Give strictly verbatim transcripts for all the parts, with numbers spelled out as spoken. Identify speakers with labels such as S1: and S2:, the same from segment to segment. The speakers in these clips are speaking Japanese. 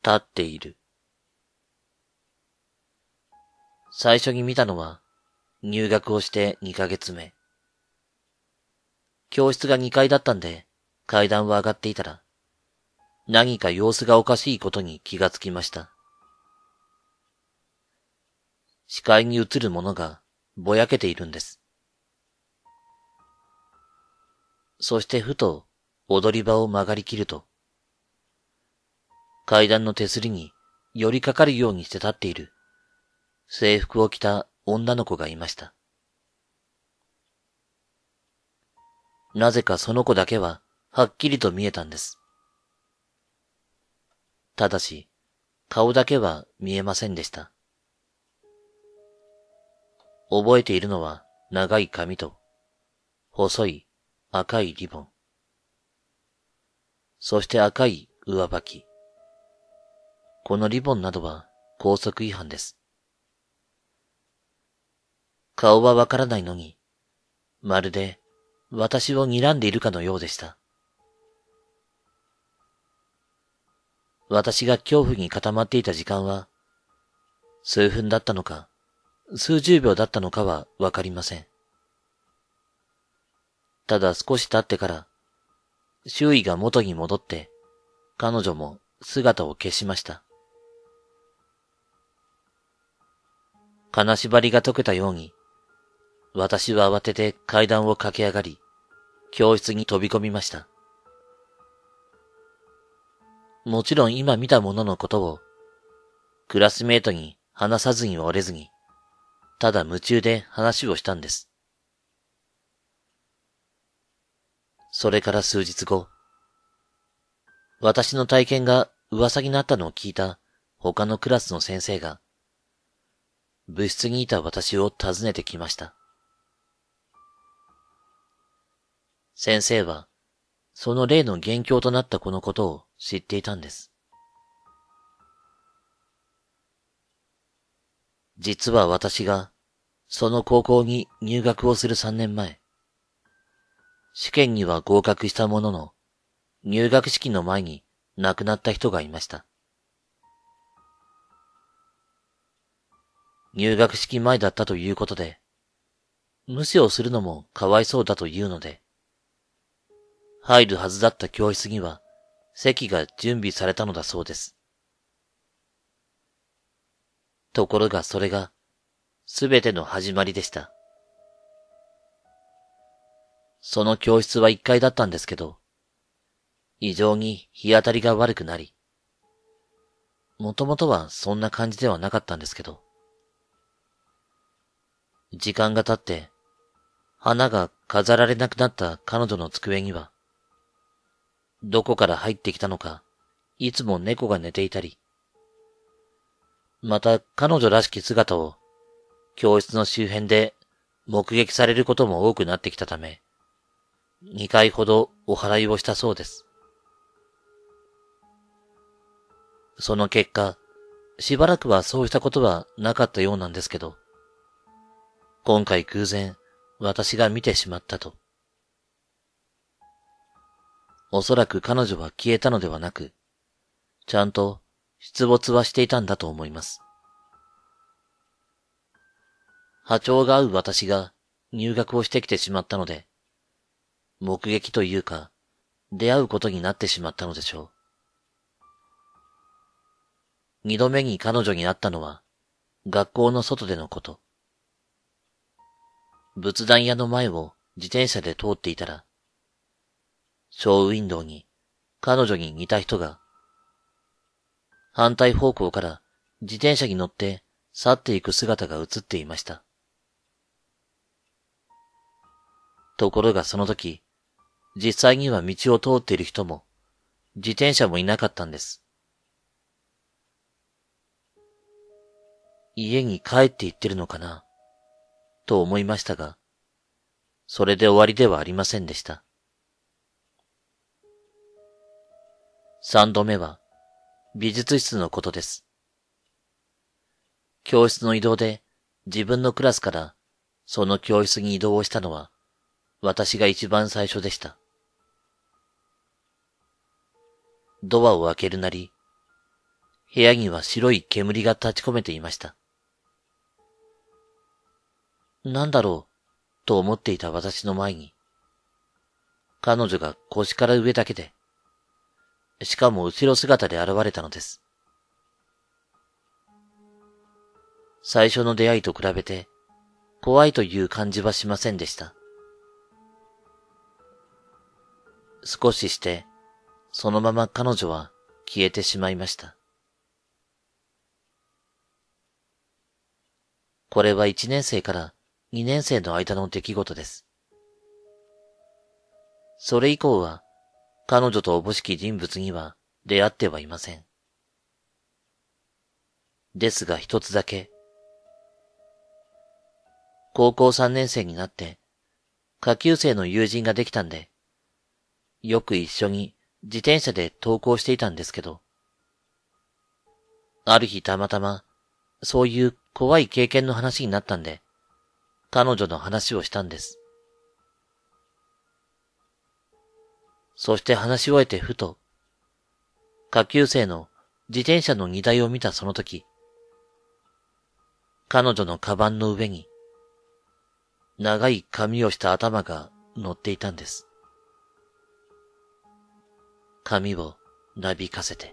S1: 立っている。最初に見たのは、入学をしてにかげつめ。教室がにかいだったんで、階段を上がっていたら、何か様子がおかしいことに気がつきました。視界に映るものがぼやけているんです。そしてふと踊り場を曲がりきると、階段の手すりに寄りかかるようにして立っている制服を着た女の子がいました。なぜかその子だけははっきりと見えたんです。ただし、顔だけは見えませんでした。覚えているのは長い髪と、細い赤いリボン。そして赤い上履き。このリボンなどは校則違反です。顔はわからないのに、まるで私を睨んでいるかのようでした。私が恐怖に固まっていた時間は、数分だったのか、数十秒だったのかはわかりません。ただ少し経ってから、周囲が元に戻って、彼女も姿を消しました。金縛りが解けたように、私は慌てて階段を駆け上がり、教室に飛び込みました。もちろん今見たもののことを、クラスメートに話さずには折れずに、ただ夢中で話をしたんです。それから数日後、私の体験が噂になったのを聞いた他のクラスの先生が、部室にいた私を訪ねてきました。先生は、その例の元凶となった子のことを知っていたんです。実は私が、その高校に入学をするさんねんまえ、試験には合格したものの、入学式の前に亡くなった人がいました。入学式前だったということで、無視をするのもかわいそうだというので、入るはずだった教室には席が準備されたのだそうです。ところがそれがすべての始まりでした。その教室はいっかいだったんですけど、異常に日当たりが悪くなり、もともとはそんな感じではなかったんですけど、時間が経って花が飾られなくなった彼女の机には、どこから入ってきたのか、いつも猫が寝ていたり、また彼女らしき姿を教室の周辺で目撃されることも多くなってきたため、にかいほどお祓いをしたそうです。その結果、しばらくはそうしたことはなかったようなんですけど、今回偶然私が見てしまったと。おそらく彼女は消えたのではなく、ちゃんと出没はしていたんだと思います。波長が合う私が入学をしてきてしまったので、目撃というか、出会うことになってしまったのでしょう。二度目に彼女に会ったのは、学校の外でのこと。仏壇屋の前を自転車で通っていたら、ショーウィンドウに彼女に似た人が、反対方向から自転車に乗って去っていく姿が映っていました。ところがその時、実際には道を通っている人も、自転車もいなかったんです。家に帰って行ってるのかな、と思いましたが、それで終わりではありませんでした。三度目は、美術室のことです。教室の移動で自分のクラスからその教室に移動をしたのは私が一番最初でした。ドアを開けるなり、 部屋には白い煙が立ち込めていました。なんだろう、と思っていた私の前に、彼女が腰から上だけで、しかも後ろ姿で現れたのです。最初の出会いと比べて、怖いという感じはしませんでした。少しして、そのまま彼女は消えてしまいました。これはいちねん生からにねん生の間の出来事です。それ以降は、彼女とおぼしき人物には出会ってはいません。ですが一つだけ、高校さんねん生になって、下級生の友人ができたんで、よく一緒に自転車で登校していたんですけど、ある日たまたま、そういう怖い経験の話になったんで、彼女の話をしたんです。そして話し終えてふと、下級生の自転車の荷台を見たその時、彼女のカバンの上に、長い髪をした頭が乗っていたんです。髪をなびかせて。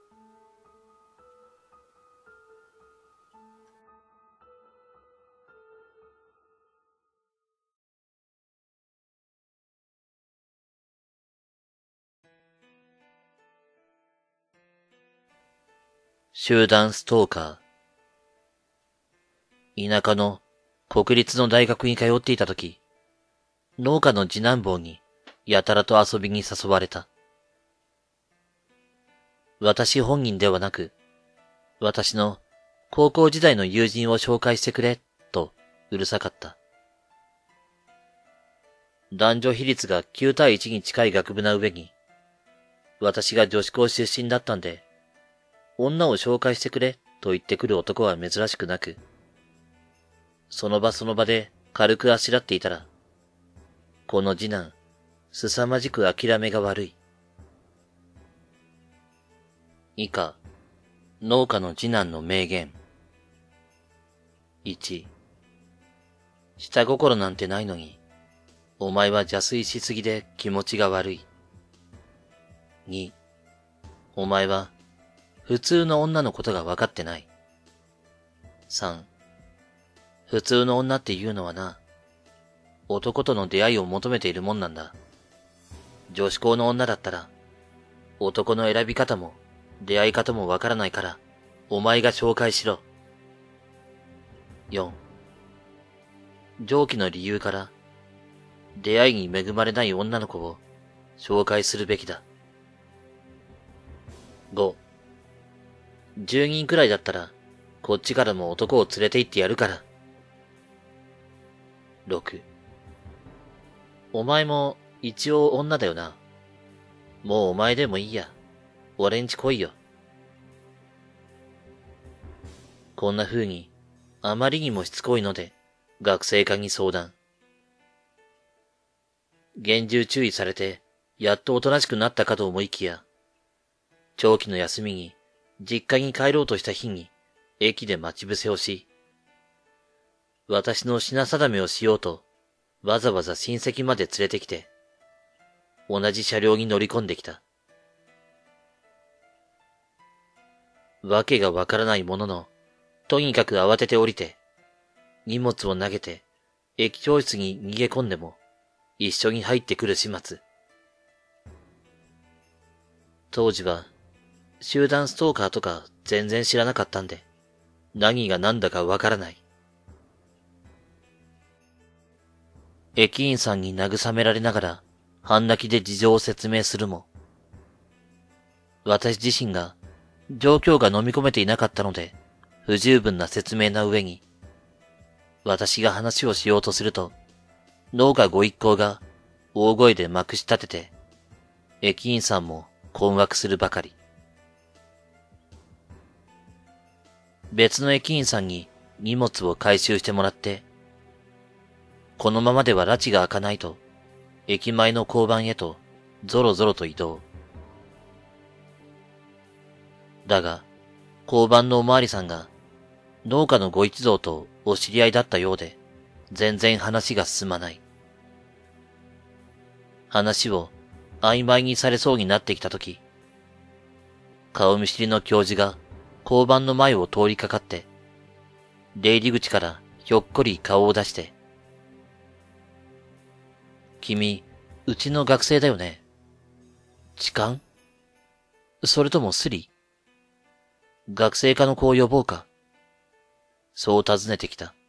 S1: 集団ストーカー。田舎の国立の大学に通っていたとき、農家の次男坊にやたらと遊びに誘われた。私本人ではなく、私の高校時代の友人を紹介してくれ、とうるさかった。男女比率がきゅう対いちに近い学部な上に、私が女子校出身だったんで、女を紹介してくれと言ってくる男は珍しくなく、その場その場で軽くあしらっていたら、この次男、凄まじく諦めが悪い。以下、農家の次男の名言。いち、下心なんてないのに、お前は邪推しすぎで気持ちが悪い。に、お前は普通の女のことが分かってない。さん、普通の女っていうのはな、男との出会いを求めているもんなんだ。女子校の女だったら、男の選び方も出会い方も分からないから、お前が紹介しろ。よん、上記の理由から、出会いに恵まれない女の子を紹介するべきだ。ご、じゅうにんくらいだったら、こっちからも男を連れて行ってやるから。ろく、お前も一応女だよな。もうお前でもいいや。俺んち来いよ。こんな風に、あまりにもしつこいので、学生課に相談。厳重注意されて、やっとおとなしくなったかと思いきや、長期の休みに、実家に帰ろうとした日に、駅で待ち伏せをし、私の品定めをしようと、わざわざ親戚まで連れてきて、同じ車両に乗り込んできた。わけがわからないものの、とにかく慌てて降りて、荷物を投げて、駅教室に逃げ込んでも、一緒に入ってくる始末。当時は、集団ストーカーとか全然知らなかったんで、何が何だかわからない。駅員さんに慰められながら、半泣きで事情を説明するも、私自身が状況が飲み込めていなかったので、不十分な説明な上に、私が話をしようとすると、農家ご一行が大声でまくし立てて、駅員さんも困惑するばかり。別の駅員さんに荷物を回収してもらって、このままでは拉致が開かないと、駅前の交番へとゾロゾロと移動。だが、 交番のおまわりさんが農家のご一同とお知り合いだったようで、全然話が進まない。話を曖昧にされそうになってきたとき、顔見知りの教授が交番の前を通りかかって、出入り口からひょっこり顔を出して、君、うちの学生だよね。痴漢？それともスリ？学生課の子を呼ぼうか。そう尋ねてきた。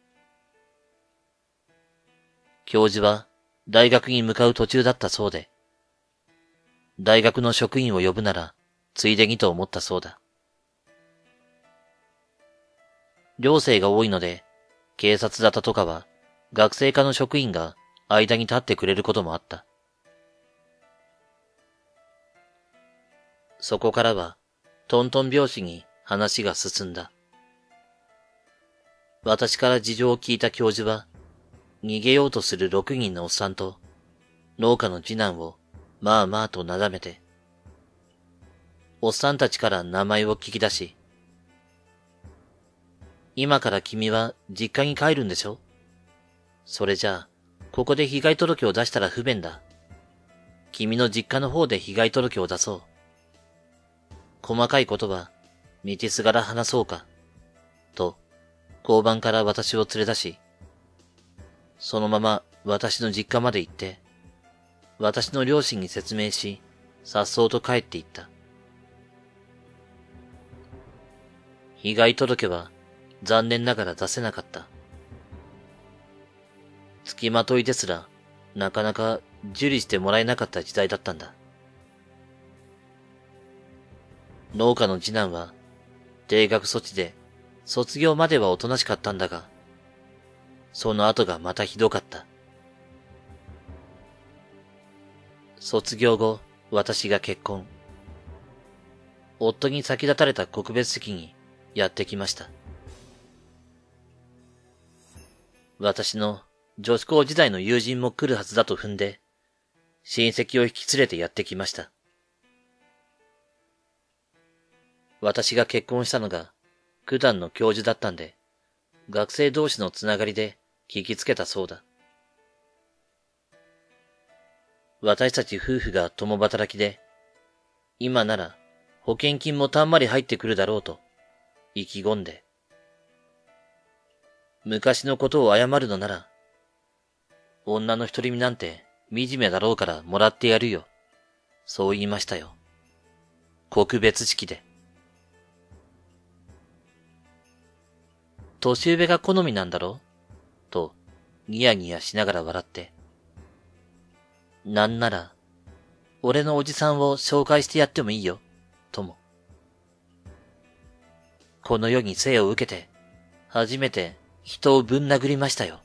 S1: 教授は大学に向かう途中だったそうで、大学の職員を呼ぶなら、ついでにと思ったそうだ。寮生が多いので、警察沙汰とかは学生課の職員が間に立ってくれることもあった。そこからはトントン拍子に話が進んだ。私から事情を聞いた教授は、逃げようとする六人のおっさんと農家の次男をまあまあとなだめて、おっさんたちから名前を聞き出し、今から君は実家に帰るんでしょ？それじゃあ、ここで被害届を出したら不便だ。君の実家の方で被害届を出そう。細かいことは、道すがら話そうか。と、交番から私を連れ出し、そのまま私の実家まで行って、私の両親に説明し、さっそうと帰って行った。被害届は残念ながら出せなかった。付きまといですら、なかなか受理してもらえなかった時代だったんだ。農家の次男は、定額措置で、卒業まではおとなしかったんだが、その後がまたひどかった。卒業後、私が結婚。夫に先立たれた告別式にやってきました。私の女子高時代の友人も来るはずだと踏んで、親戚を引き連れてやってきました。私が結婚したのが九段の教授だったんで、学生同士のつながりで聞きつけたそうだ。私たち夫婦が共働きで、今なら保険金もたんまり入ってくるだろうと意気込んで、昔のことを謝るのなら、女の独り身なんて惨めだろうからもらってやるよ。そう言いましたよ。告別式で。年上が好みなんだろうと、ニヤニヤしながら笑って。なんなら、俺のおじさんを紹介してやってもいいよ、とも。この世に生を受けて、初めて人をぶん殴りましたよ。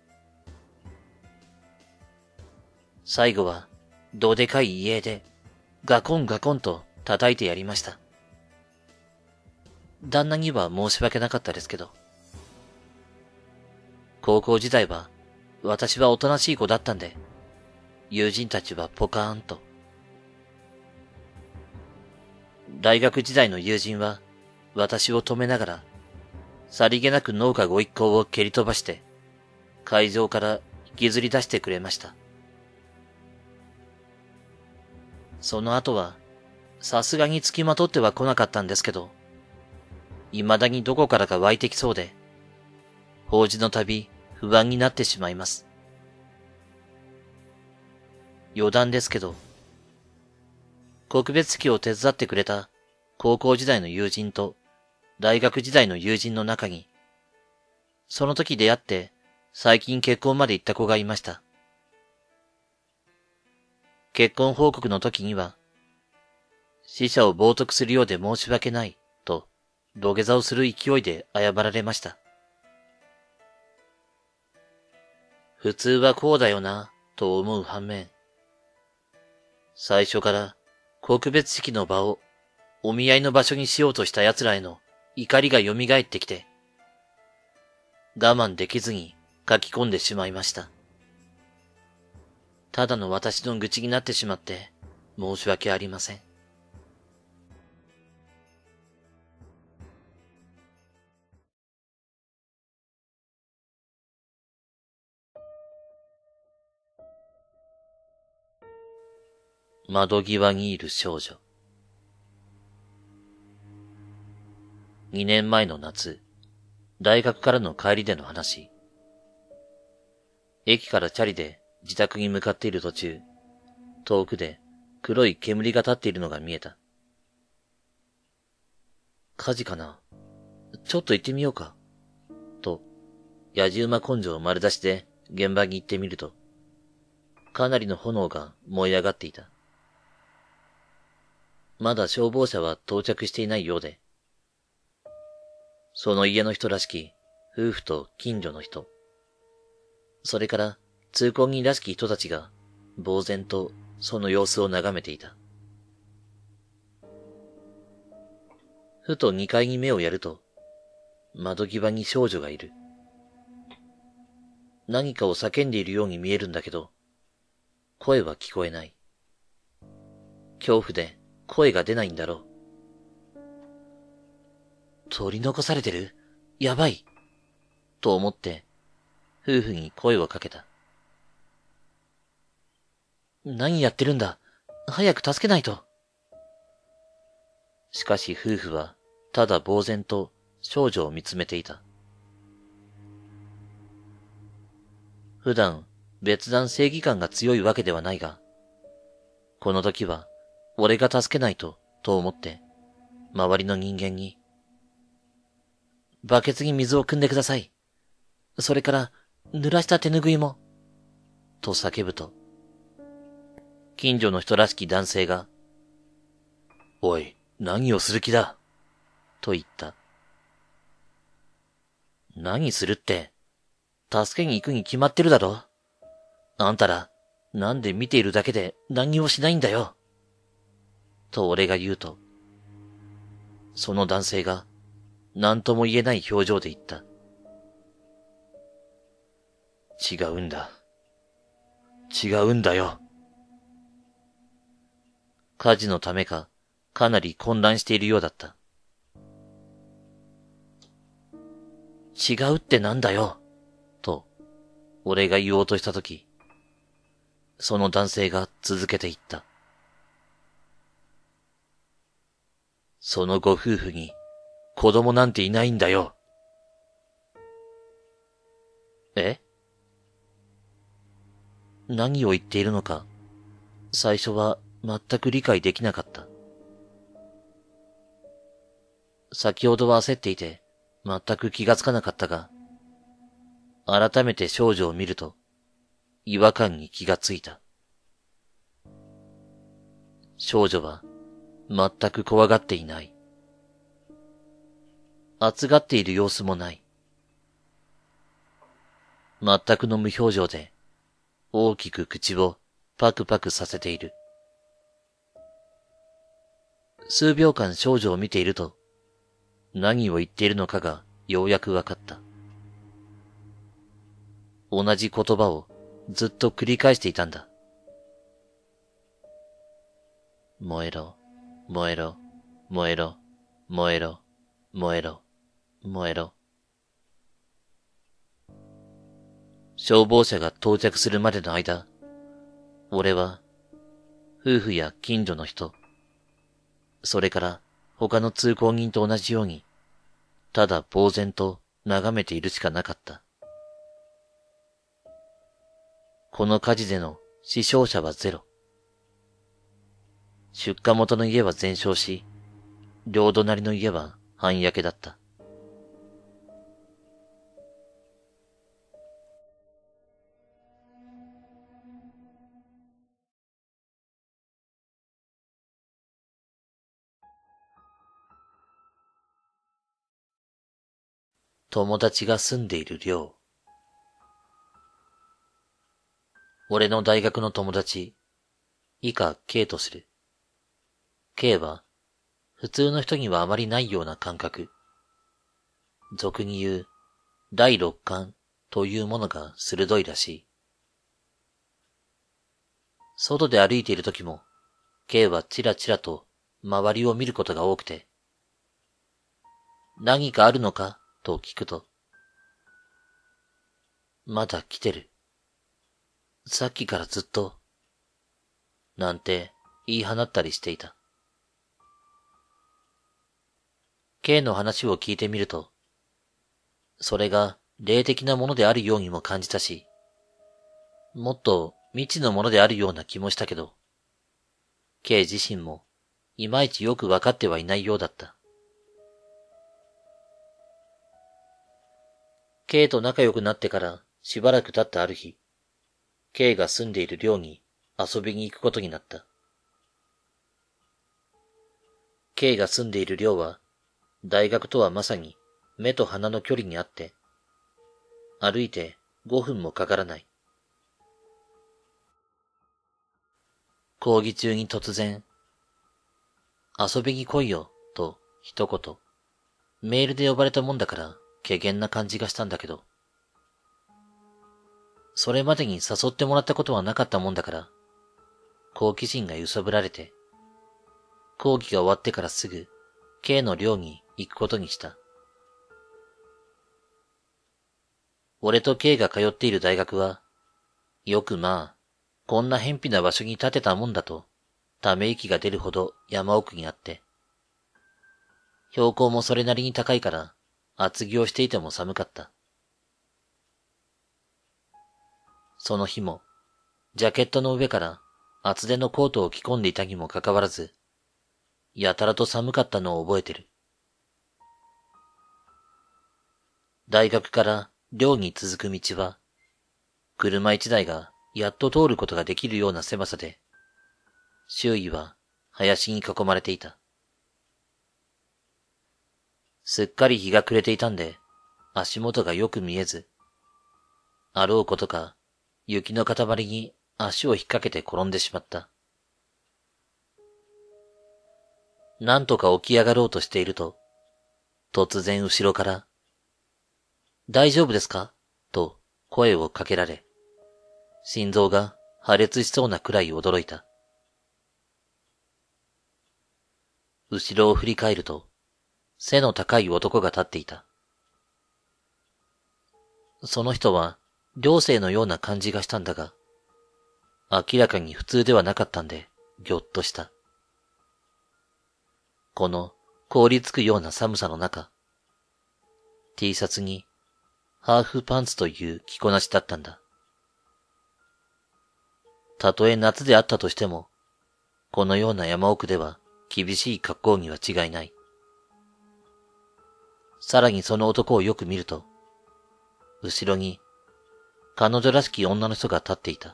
S1: 最後は、どでかい家で、ガコンガコンと叩いてやりました。旦那には申し訳なかったですけど。高校時代は、私はおとなしい子だったんで、友人たちはポカーンと。大学時代の友人は、私を止めながら、さりげなく農家ご一行を蹴り飛ばして、会場から引きずり出してくれました。その後は、さすがに付きまとっては来なかったんですけど、未だにどこからか湧いてきそうで、法事のたび不安になってしまいます。余談ですけど、告別式を手伝ってくれた高校時代の友人と大学時代の友人の中に、その時出会って最近結婚まで行った子がいました。結婚報告の時には、死者を冒涜するようで申し訳ない、と土下座をする勢いで謝られました。普通はこうだよな、と思う反面、最初から告別式の場をお見合いの場所にしようとした奴らへの怒りが蘇ってきて、我慢できずに書き込んでしまいました。ただの私の愚痴になってしまって申し訳ありません。 窓際にいる少女。二年前の夏、大学からの帰りでの話。駅からチャリで自宅に向かっている途中、遠くで黒い煙が立っているのが見えた。火事かな？ちょっと行ってみようか。と、野じ馬根性を丸出しで現場に行ってみると、かなりの炎が燃え上がっていた。まだ消防車は到着していないようで、その家の人らしき夫婦と近所の人、それから通行人らしき人たちが呆然とその様子を眺めていた。ふと二階に目をやると、窓際に少女がいる。何かを叫んでいるように見えるんだけど、声は聞こえない。恐怖で声が出ないんだろう。取り残されてる？やばい。と思って、夫婦に声をかけた。何やってるんだ。早く助けないと。しかし夫婦は、ただ呆然と少女を見つめていた。普段、別段正義感が強いわけではないが、この時は、俺が助けないと、と思って、周りの人間に、バケツに水を汲んでください。それから、濡らした手ぬぐいも、と叫ぶと、近所の人らしき男性が、おい、何をする気だ、と言った。何するって、助けに行くに決まってるだろ。あんたら、なんで見ているだけで何もしないんだよ。と俺が言うと、その男性が何とも言えない表情で言った。違うんだ。違うんだよ。火事のためか、かなり混乱しているようだった。違うってなんだよ。と、俺が言おうとしたとき、その男性が続けて言った。そのご夫婦に子供なんていないんだよ。え？何を言っているのか、最初は全く理解できなかった。先ほどは焦っていて、全く気がつかなかったが、改めて少女を見ると、違和感に気がついた。少女は、全く怖がっていない。熱がっている様子もない。全くの無表情で、大きく口をパクパクさせている。数秒間少女を見ていると、何を言っているのかがようやくわかった。同じ言葉をずっと繰り返していたんだ。燃えろ、燃えろ、燃えろ、燃えろ、燃えろ、燃えろ。消防車が到着するまでの間、俺は、夫婦や近所の人、それから他の通行人と同じように、ただ呆然と眺めているしかなかった。この火事での死傷者はゼロ。出火元の家は全焼し、両隣の家は半焼けだった。友達が住んでいる寮。俺の大学の友達、以下 K とする。K は、普通の人にはあまりないような感覚。俗に言う、第六感というものが鋭いらしい。外で歩いている時も、K はチラチラと周りを見ることが多くて、何かあるのかと聞くと、まだ来てる。さっきからずっと、なんて言い放ったりしていた。K の話を聞いてみると、それが霊的なものであるようにも感じたし、もっと未知のものであるような気もしたけど、K 自身もいまいちよくわかってはいないようだった。K と仲良くなってからしばらく経ったある日、K が住んでいる寮に遊びに行くことになった。K が住んでいる寮は、大学とはまさに目と鼻の距離にあって、歩いてごふんもかからない。講義中に突然、遊びに来いよ、と一言、メールで呼ばれたもんだから、怪訝な感じがしたんだけど、それまでに誘ってもらったことはなかったもんだから、好奇心が揺さぶられて、講義が終わってからすぐ、K の寮に行くことにした。俺と K が通っている大学は、よくまあ、こんな偏僻な場所に建てたもんだと、ため息が出るほど山奥にあって、標高もそれなりに高いから、厚着をしていても寒かった。その日も、ジャケットの上から厚手のコートを着込んでいたにもかかわらず、やたらと寒かったのを覚えてる。大学から寮に続く道は、車一台がやっと通ることができるような狭さで、周囲は林に囲まれていた。すっかり日が暮れていたんで、足元がよく見えず、あろうことか、雪の塊に足を引っ掛けて転んでしまった。なんとか起き上がろうとしていると、突然後ろから、大丈夫ですかと声をかけられ、心臓が破裂しそうなくらい驚いた。後ろを振り返ると、背の高い男が立っていた。その人は、寮生のような感じがしたんだが、明らかに普通ではなかったんで、ぎょっとした。この凍りつくような寒さの中、T シャツにハーフパンツという着こなしだったんだ。たとえ夏であったとしても、このような山奥では厳しい格好には違いない。さらにその男をよく見ると、後ろに彼女らしき女の人が立っていた。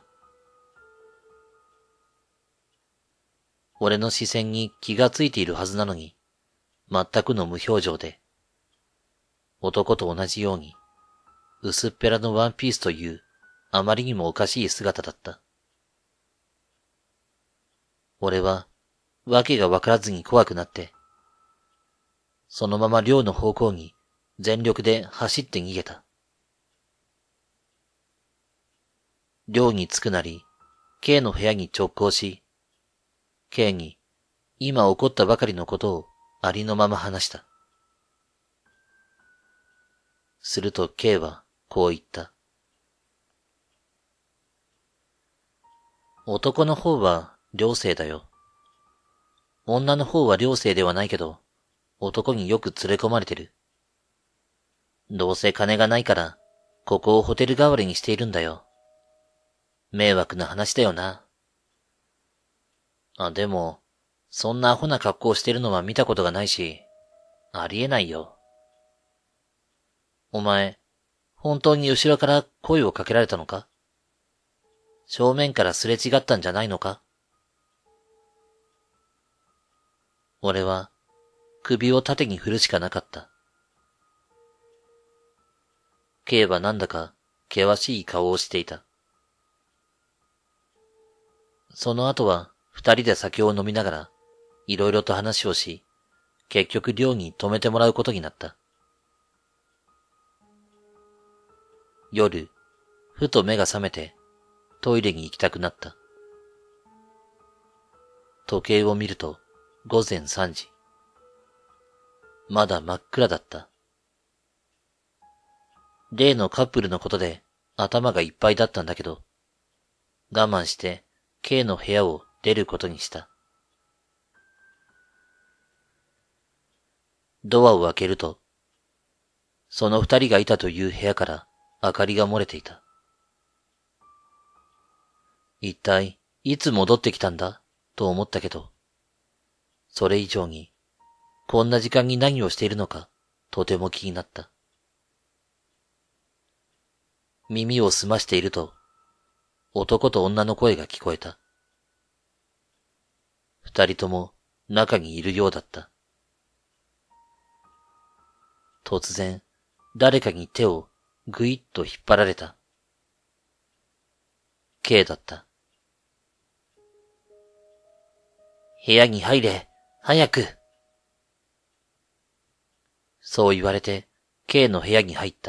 S1: 俺の視線に気がついているはずなのに、全くの無表情で、男と同じように、薄っぺらのワンピースというあまりにもおかしい姿だった。俺は、わけがわからずに怖くなって、そのまま寮の方向に全力で走って逃げた。寮に着くなり、K の部屋に直行し、K に今起こったばかりのことをありのまま話した。すると K はこう言った。男の方は寮生だよ。女の方は寮生ではないけど、男によく連れ込まれてる。どうせ金がないから、ここをホテル代わりにしているんだよ。迷惑な話だよな。あ、でも、そんなアホな格好をしてるのは見たことがないし、ありえないよ。お前、本当に後ろから声をかけられたのか？正面からすれ違ったんじゃないのか？俺は、首を縦に振るしかなかった。K はなんだか、険しい顔をしていた。その後は、二人で酒を飲みながら、いろいろと話をし、結局寮に泊めてもらうことになった。夜、ふと目が覚めて、トイレに行きたくなった。時計を見ると、午前三時。まだ真っ暗だった。例のカップルのことで頭がいっぱいだったんだけど、我慢して K の部屋を出ることにした。 ドアを開けると、その二人がいたという部屋から明かりが漏れていた。一体、いつ戻ってきたんだと思ったけど、それ以上に、こんな時間に何をしているのか、とても気になった。耳を澄ましていると、男と女の声が聞こえた。二人とも中にいるようだった。突然、誰かに手をぐいっと引っ張られた。K だった。部屋に入れ、早く。そう言われて、K の部屋に入った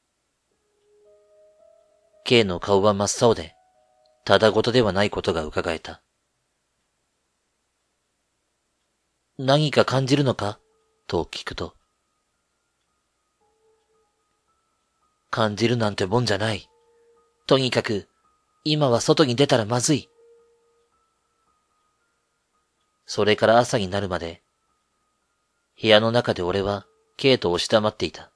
S1: 。K の顔は真っ青で、ただごとではないことが伺えた。何か感じるのかと聞くと。感じるなんてもんじゃない。とにかく、今は外に出たらまずい。それから朝になるまで、部屋の中で俺は K と押し黙っていた。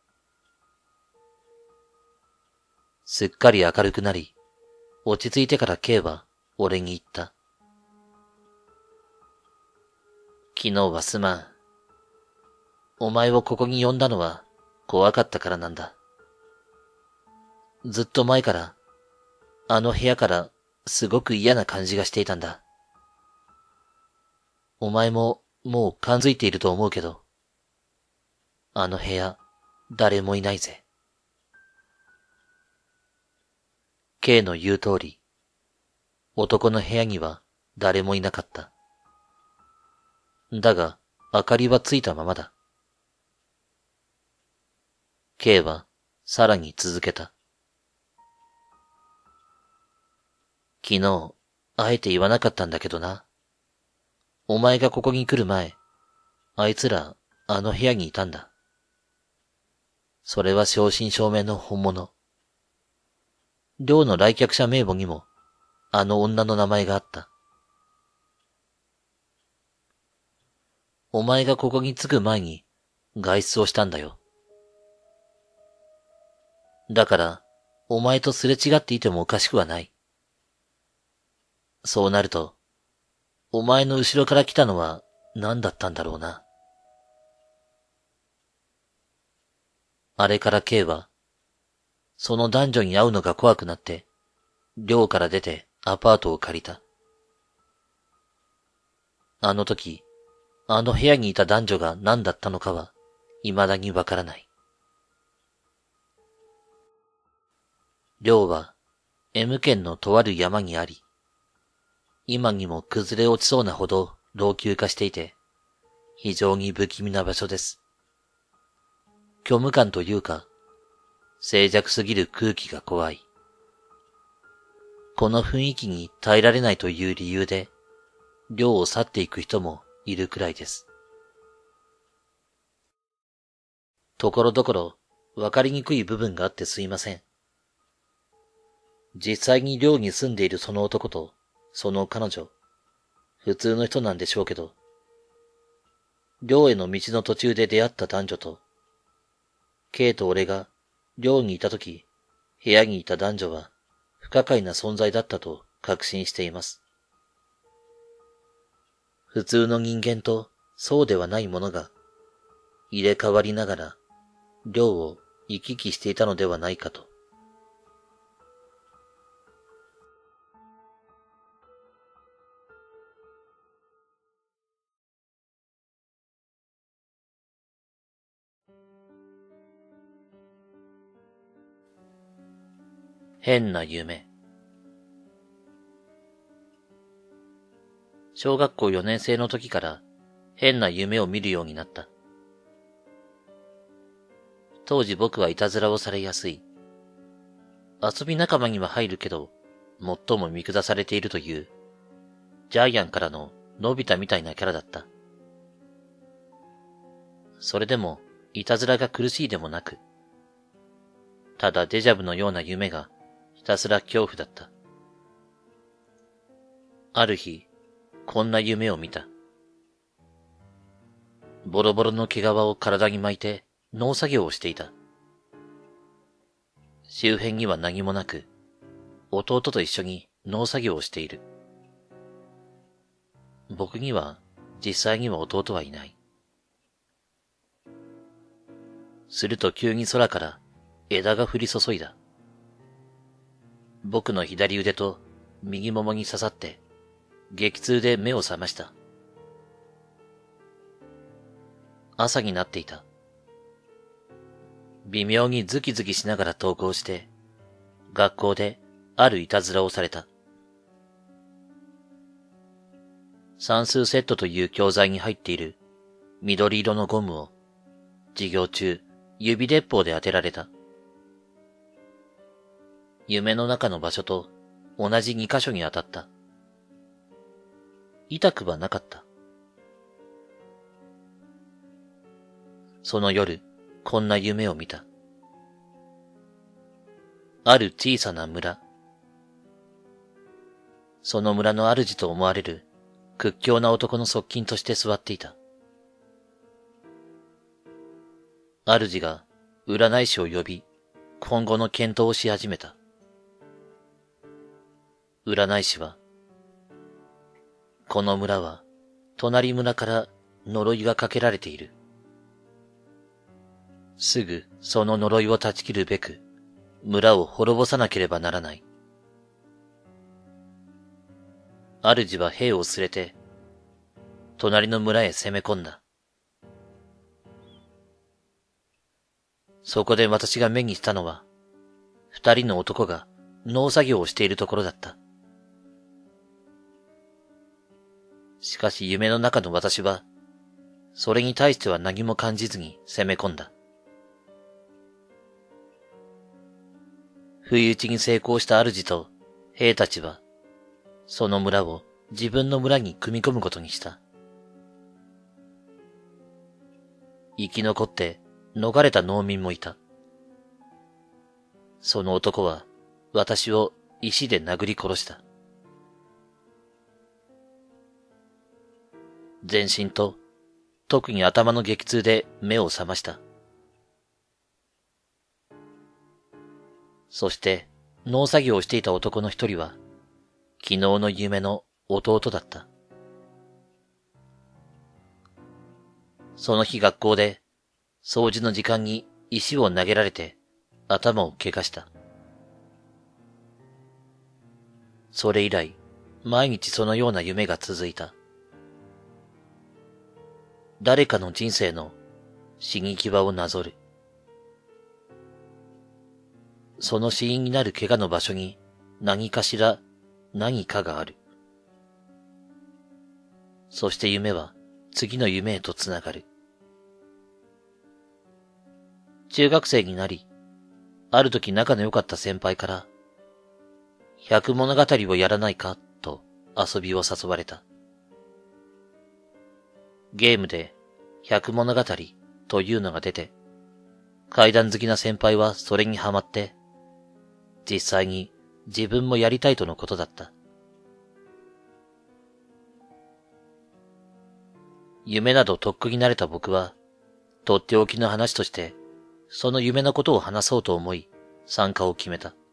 S1: すっかり明るくなり、落ち着いてから K は俺に言った。昨日はすまん。お前をここに呼んだのは怖かったからなんだ。ずっと前から、あの部屋からすごく嫌な感じがしていたんだ。お前ももう感づいていると思うけど、あの部屋、誰もいないぜ。K の言う通り、男の部屋には誰もいなかった。だが、明かりはついたままだ。K はさらに続けた。昨日、あえて言わなかったんだけどな。お前がここに来る前、あいつら、あの部屋にいたんだ。それは正真正銘の本物。寮の来客者名簿にも、あの女の名前があった。お前がここに着く前に、外出をしたんだよ。だから、お前とすれ違っていてもおかしくはない。そうなると、お前の後ろから来たのは何だったんだろうな。あれから K は、その男女に会うのが怖くなって、寮から出てアパートを借りた。あの時、あの部屋にいた男女が何だったのかは、未だにわからない。寮は、M 県のとある山にあり、今にも崩れ落ちそうなほど老朽化していて、非常に不気味な場所です。虚無感というか、静寂すぎる空気が怖い。この雰囲気に耐えられないという理由で、寮を去っていく人もいるくらいです。ところどころ、わかりにくい部分があってすいません。実際に寮に住んでいるその男と、その彼女、普通の人なんでしょうけど、寮への道の途中で出会った男女と、K と俺が寮にいたとき、部屋にいた男女は不可解な存在だったと確信しています。普通の人間とそうではないものが入れ替わりながら寮を行き来していたのではないかと。変な夢。小学校よねん生の時から変な夢を見るようになった。当時僕はいたずらをされやすい。遊び仲間には入るけど、最も見下されているという、ジャイアンからののび太みたいなキャラだった。それでも、いたずらが苦しいでもなく、ただデジャブのような夢がひたすら恐怖だった。ある日、こんな夢を見た。 ボロボロの毛皮を体に巻いて農作業をしていた。周辺には何もなく、弟と一緒に農作業をしている。僕には実際には弟はいない。すると急に空から枝が降り注いだ。僕の左腕と右ももに刺さって、激痛で目を覚ました。朝になっていた。微妙にズキズキしながら登校して、学校であるいたずらをされた。算数セットという教材に入っている緑色のゴムを授業中指鉄砲で当てられた。夢の中の場所と同じ二箇所に当たった。痛くはなかった。その夜、こんな夢を見た。ある小さな村。その村の主と思われる屈強な男の側近として座っていた。主が占い師を呼び、今後の検討をし始めた。占い師は、この村は隣村から呪いがかけられている。すぐその呪いを断ち切るべく、村を滅ぼさなければならない。主は兵を連れて、隣の村へ攻め込んだ。そこで私が目にしたのは、二人の男が農作業をしているところだった。しかし夢の中の私は、それに対しては何も感じずに攻め込んだ。不意打ちに成功した主と兵たちは、その村を自分の村に組み込むことにした。生き残って逃れた農民もいた。その男は私を石で殴り殺した。全身と特に頭の激痛で目を覚ました。そして農作業をしていた男の一人は昨日の夢の弟だった。その日学校で掃除の時間に石を投げられて頭を怪我した。それ以来毎日そのような夢が続いた。誰かの人生の死に際をなぞる。その死因になる怪我の場所に何かしら何かがある。そして夢は次の夢へとつながる。中学生になり、ある時仲の良かった先輩から、百物語をやらないかと遊びを誘われた。ゲームで百物語というのが出て、怪談好きな先輩はそれにハマって、実際に自分もやりたいとのことだった。夢などとっくに慣れた僕は、とっておきの話として、その夢のことを話そうと思い、参加を決めた。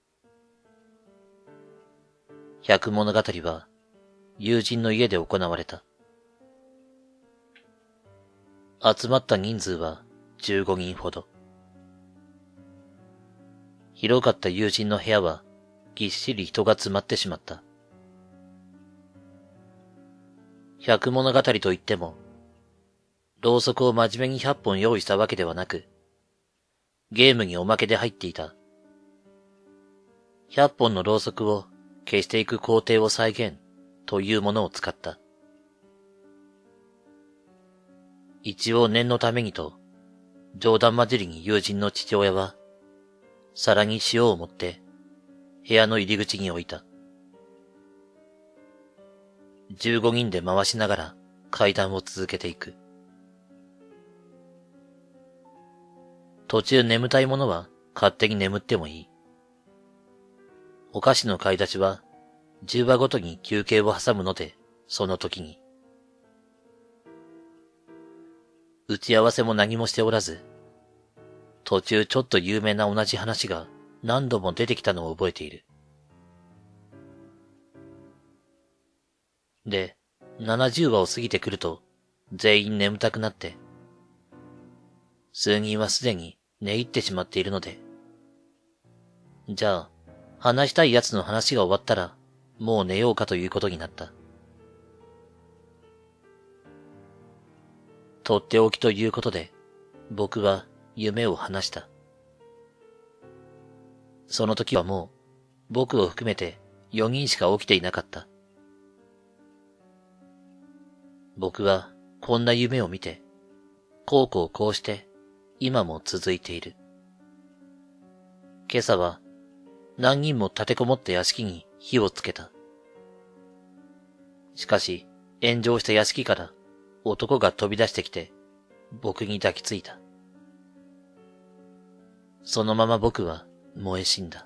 S1: 百物語は、友人の家で行われた。集まった人数はじゅうごにんほど。広かった友人の部屋はぎっしり人が詰まってしまった。百物語といっても、ろうそくを真面目にひゃっぽん用意したわけではなく、ゲームにおまけで入っていた。ひゃっぽんのろうそくを消していく工程を再現というものを使った。一応念のためにと、冗談交じりに友人の父親は、皿に塩を持って、部屋の入り口に置いた。じゅうごにんで回しながら階段を続けていく。途中眠たい者は勝手に眠ってもいい。お菓子の買い出しは、じゅうわごとに休憩を挟むので、その時に。 打ち合わせも何もしておらず、途中ちょっと有名な同じ話が何度も出てきたのを覚えている。で、ななじゅうわを過ぎてくると、全員眠たくなって、数人はすでに寝入ってしまっているので、じゃあ、話したい奴の話が終わったら、もう寝ようかということになった。とっておきということで、僕は夢を話した。その時はもう、僕を含めてよにんしか起きていなかった。僕はこんな夢を見て、こうこうこうして、今も続いている。今朝は何人も立てこもった屋敷に火をつけた。しかし、炎上した屋敷から男が飛び出してきて、僕に抱きついた。そのまま僕は燃え死んだ。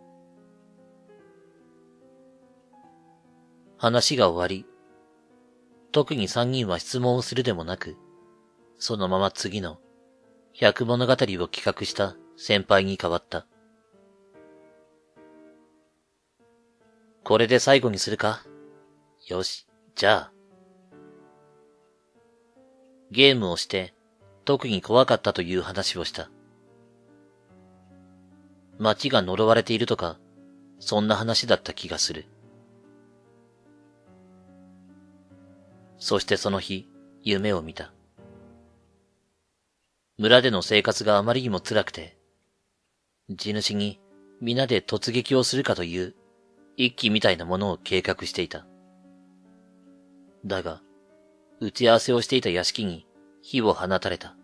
S1: 話が終わり、特に三人は質問をするでもなく、そのまま次の百物語を企画した先輩に変わった。これで最後にするか？よし、じゃあ。ゲームをして特に怖かったという話をした。街が呪われているとか、そんな話だった気がする。そしてその日、夢を見た。村での生活があまりにも辛くて、地主に皆で突撃をするかという一揆みたいなものを計画していた。だが、打ち合わせをしていた屋敷に火を放たれた。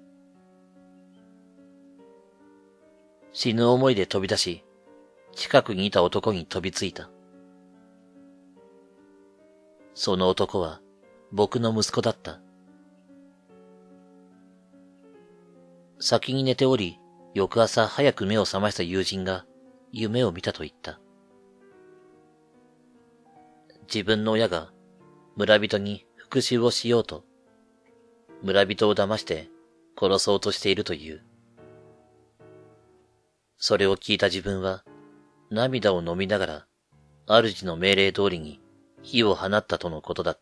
S1: 死ぬ思いで飛び出し、近くにいた男に飛びついた。その男は僕の息子だった。先に寝ており、翌朝早く目を覚ました友人が夢を見たと言った。自分の親が村人に復讐をしようと、村人を騙して殺そうとしているという。それを聞いた自分は涙を飲みながら主の命令通りに火を放ったとのことだった。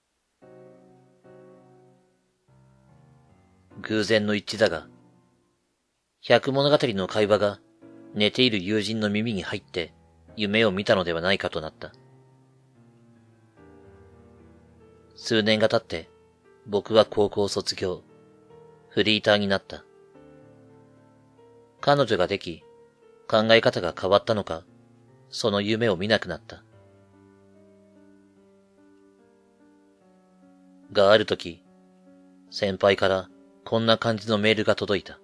S1: 偶然の一致だが、百物語の会話が寝ている友人の耳に入って夢を見たのではないかとなった。数年が経って僕は高校を卒業、フリーターになった。彼女ができ、考え方が変わったのか、その夢を見なくなった。があるとき、先輩からこんな感じのメールが届いた。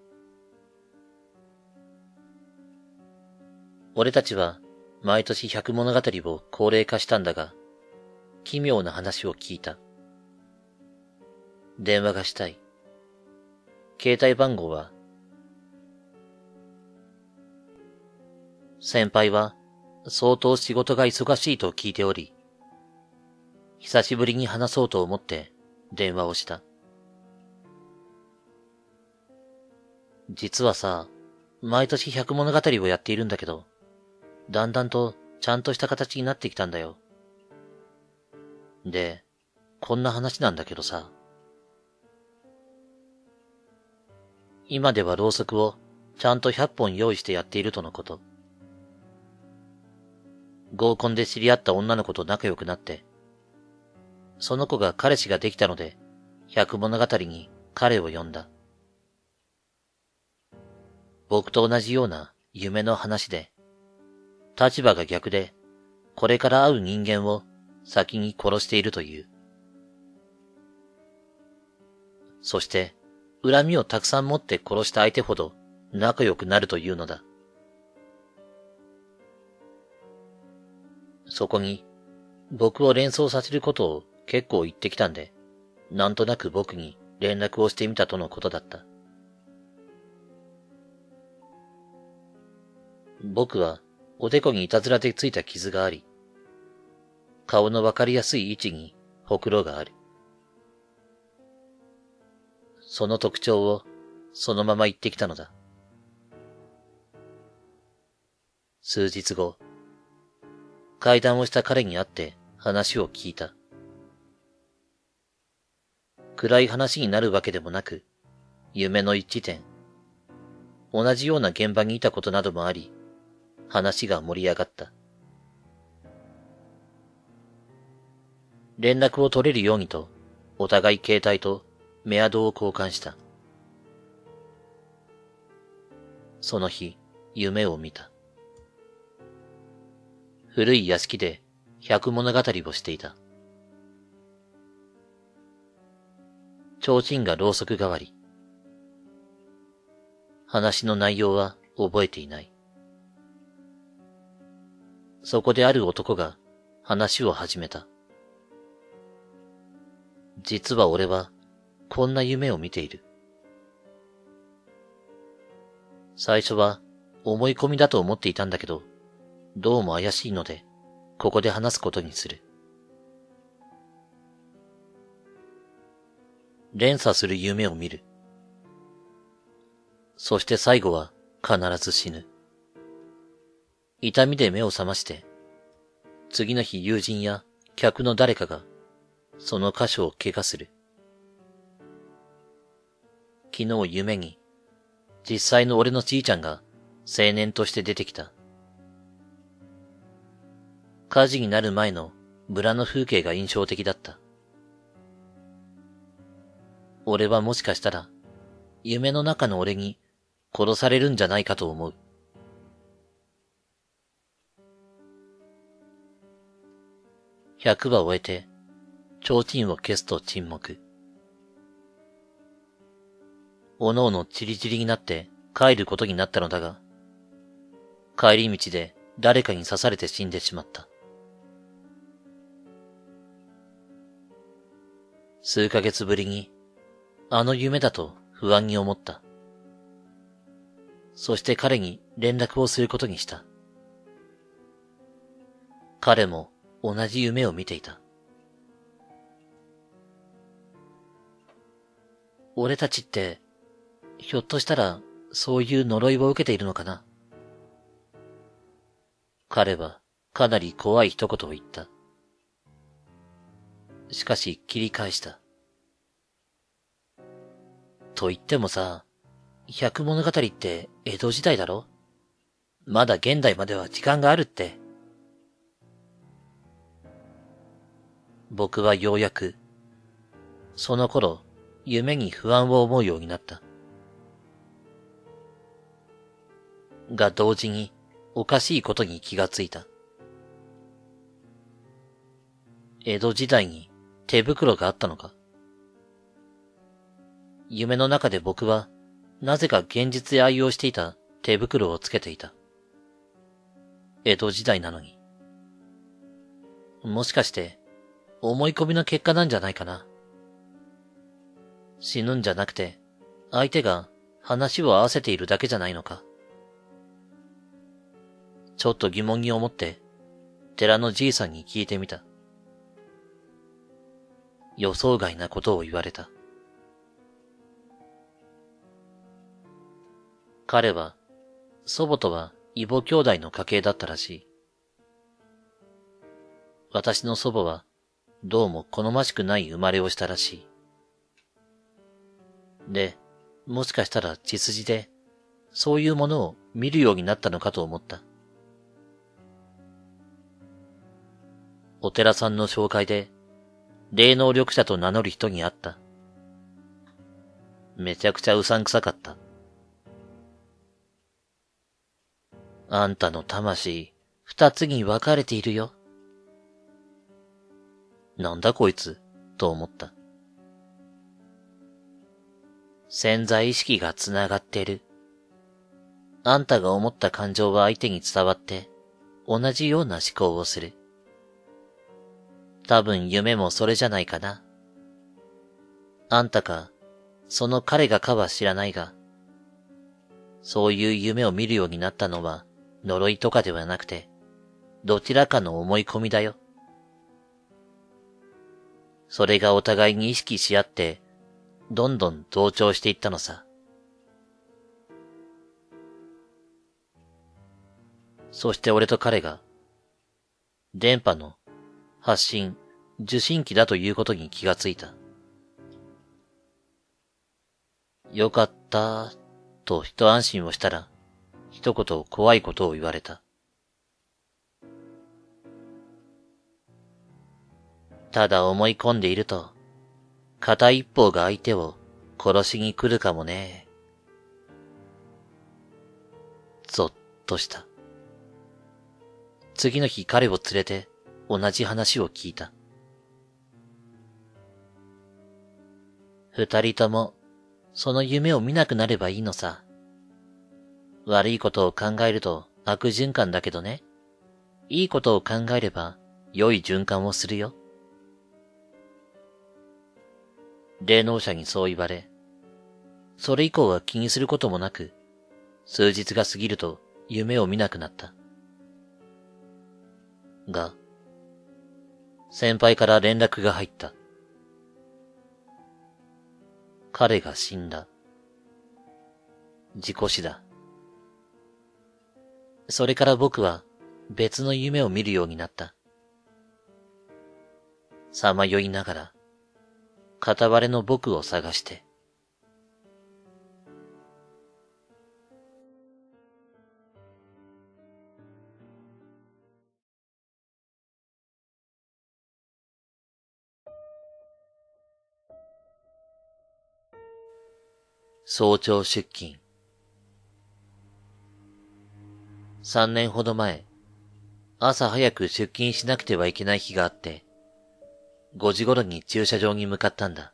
S1: 俺たちは毎年百物語を高齢化したんだが、奇妙な話を聞いた。電話がしたい。携帯番号は？先輩は相当仕事が忙しいと聞いており、久しぶりに話そうと思って電話をした。実はさ、毎年百物語をやっているんだけど、だんだんとちゃんとした形になってきたんだよ。で、こんな話なんだけどさ、今ではろうそくをちゃんとひゃっぽん用意してやっているとのこと。合コンで知り合った女の子と仲良くなって、その子が彼氏ができたので、百物語に彼を呼んだ。僕と同じような夢の話で、立場が逆で、これから会う人間を先に殺しているという。そして、恨みをたくさん持って殺した相手ほど仲良くなるというのだ。そこに、僕を連想させることを結構言ってきたんで、なんとなく僕に連絡をしてみたとのことだった。僕はおでこにいたずらでついた傷があり、顔のわかりやすい位置にほくろがある。 その特徴をそのまま言ってきたのだ。数日後、会談をした彼に会って話を聞いた。暗い話になるわけでもなく、夢の一致点、同じような現場にいたことなどもあり、話が盛り上がった。連絡を取れるようにと、お互い携帯とメアドを交換した。その日、夢を見た。古い屋敷で百物語をしていた。提灯がろうそく代わり。話の内容は覚えていない。そこである男が話を始めた。実は俺はこんな夢を見ている。最初は思い込みだと思っていたんだけど、どうも怪しいので、ここで話すことにする。連鎖する夢を見る。そして最後は必ず死ぬ。痛みで目を覚まして、次の日友人や客の誰かがその箇所を怪我する。昨日夢に実際の俺のじいちゃんが青年として出てきた。火事になる前の村の風景が印象的だった。俺はもしかしたら夢の中の俺に殺されるんじゃないかと思う。百話終えて、提灯を消すと沈黙。おのおのチリチリになって帰ることになったのだが、帰り道で誰かに刺されて死んでしまった。数ヶ月ぶりに、あの夢だと不安に思った。そして彼に連絡をすることにした。彼も同じ夢を見ていた。俺たちって、ひょっとしたらそういう呪いを受けているのかな。彼はかなり怖い一言を言った。しかし切り返した。と言ってもさ、百物語って江戸時代だろ？まだ現代までは時間があるって。僕はようやく、その頃、夢に不安を思うようになった。が同時におかしいことに気がついた。江戸時代に手袋があったのか？夢の中で僕はなぜか現実で愛用していた手袋をつけていた。江戸時代なのに。もしかして思い込みの結果なんじゃないかな。死ぬんじゃなくて相手が話を合わせているだけじゃないのか。ちょっと疑問に思って寺のじいさんに聞いてみた。予想外なことを言われた。彼は、祖母とは異母兄弟の家系だったらしい。私の祖母は、どうも好ましくない生まれをしたらしい。で、もしかしたら血筋で、そういうものを見るようになったのかと思った。お寺さんの紹介で、霊能力者と名乗る人に会った。めちゃくちゃうさんくさかった。あんたの魂、二つに分かれているよ。なんだこいつ、と思った。潜在意識がつながってる。あんたが思った感情は相手に伝わって、同じような思考をする。多分夢もそれじゃないかな。あんたか、その彼がかは知らないが、そういう夢を見るようになったのは呪いとかではなくて、どちらかの思い込みだよ。それがお互いに意識し合って、 どんどん増長していったのさ。そして俺と彼が、電波の発信、受信機だということに気がついた。よかった、と一安心をしたら、一言怖いことを言われた。ただ思い込んでいると、片一方が相手を殺しに来るかもね。ぞっとした。次の日彼を連れて同じ話を聞いた。二人ともその夢を見なくなればいいのさ。悪いことを考えると悪循環だけどね。いいことを考えれば良い循環をするよ。霊能者にそう言われ、それ以降は気にすることもなく、数日が過ぎると夢を見なくなった。が、先輩から連絡が入った。彼が死んだ。事故死だ。それから僕は別の夢を見るようになった。さまよいながら、片割れの僕を探して。早朝出勤。三年ほど前、朝早く出勤しなくてはいけない日があって、ごじ頃に駐車場に向かったんだ。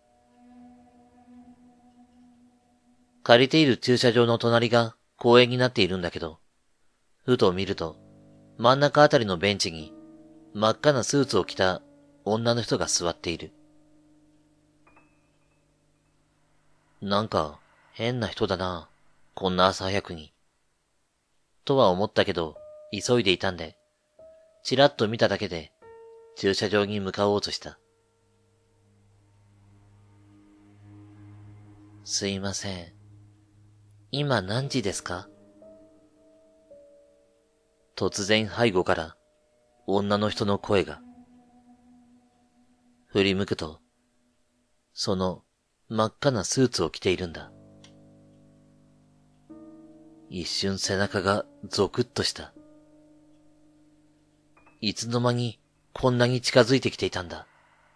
S1: 借りている駐車場の隣が公園になっているんだけど、ふと見ると、真ん中あたりのベンチに真っ赤なスーツを着た女の人が座っている。なんか変な人だな、こんな朝早くに。とは思ったけど、急いでいたんで、ちらっと見ただけで駐車場に向かおうとした。すいません。今何時ですか？突然背後から女の人の声が。振り向くと、その真っ赤なスーツを着ているんだ。一瞬背中がゾクッとした。いつの間にこんなに近づいてきていたんだ。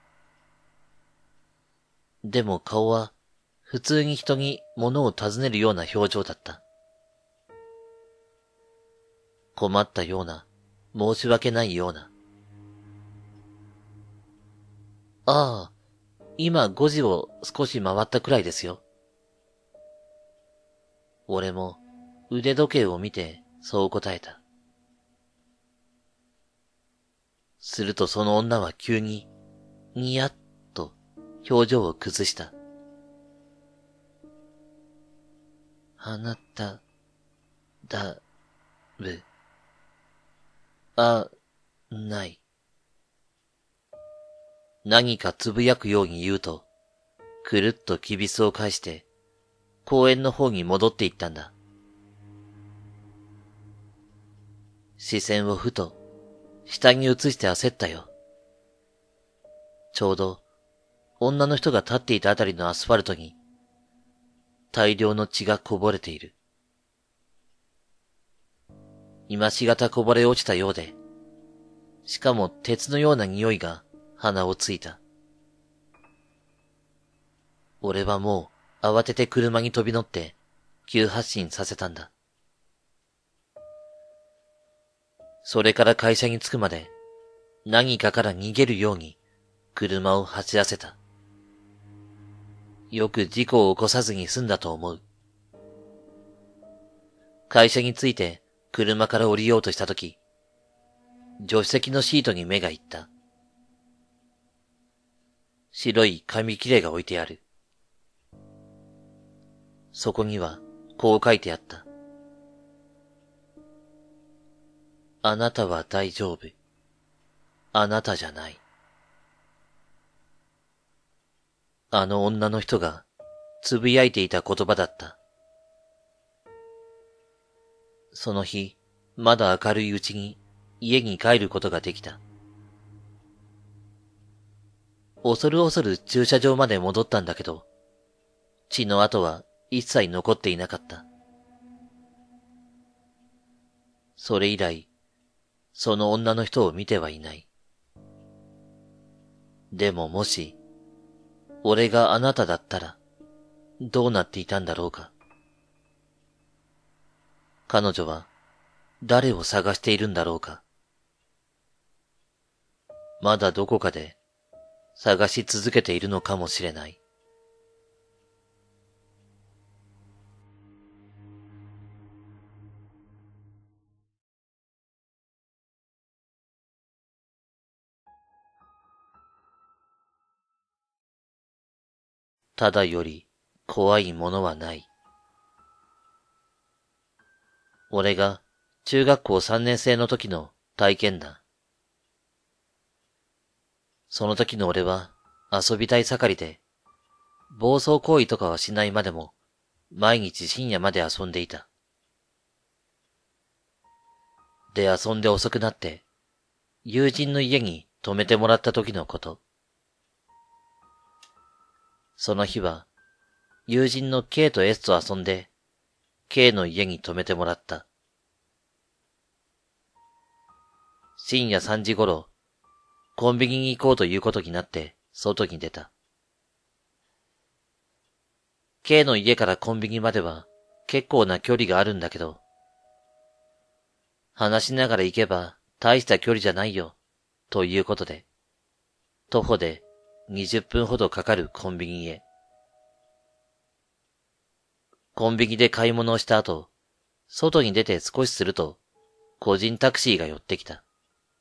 S1: でも顔は普通に人に物を尋ねるような表情だった。困ったような、申し訳ないような。ああ、今ごじを少し回ったくらいですよ。俺も腕時計を見てそう答えた。するとその女は急に、にやっと表情を崩した。あなた、だ、ぶ、あ、ない。何かつぶやくように言うと、くるっときびすを返して、公園の方に戻って行ったんだ。視線をふと、下に移して焦ったよ。ちょうど、女の人が立っていたあたりのアスファルトに、大量の血がこぼれている。今しがたこぼれ落ちたようで、しかも鉄のような匂いが鼻をついた。俺はもう慌てて車に飛び乗って急発進させたんだ。それから会社に着くまで何かから逃げるように車を走らせた。よく事故を起こさずに済んだと思う。会社に着いて車から降りようとしたとき、助手席のシートに目がいった。白い紙切れが置いてある。そこにはこう書いてあった。あなたは大丈夫。あなたじゃない。 あの女の人がつぶやいていた言葉だった。その日、まだ明るいうちに家に帰ることができた。恐る恐る駐車場まで戻ったんだけど、血の跡は一切残っていなかった。それ以来、その女の人を見てはいない。でももし、俺があなただったら、どうなっていたんだろうか。彼女は、誰を探しているんだろうか。まだどこかで、探し続けているのかもしれない。ただより怖いものはない。俺が中学校さんねん生の時の体験談。その時の俺は遊びたい盛りで、暴走行為とかはしないまでも、毎日深夜まで遊んでいた。で遊んで遅くなって、友人の家に泊めてもらった時のこと。その日は、友人の K と S と遊んで、K の家に泊めてもらった。深夜さんじ頃、コンビニに行こうということになって、外に出た。K の家からコンビニまでは結構な距離があるんだけど、話しながら行けば大した距離じゃないよ、ということで、徒歩でにじゅっぷんほどかかるコンビニへ。コンビニで買い物をした後、外に出て少しすると、個人タクシーが寄ってきた。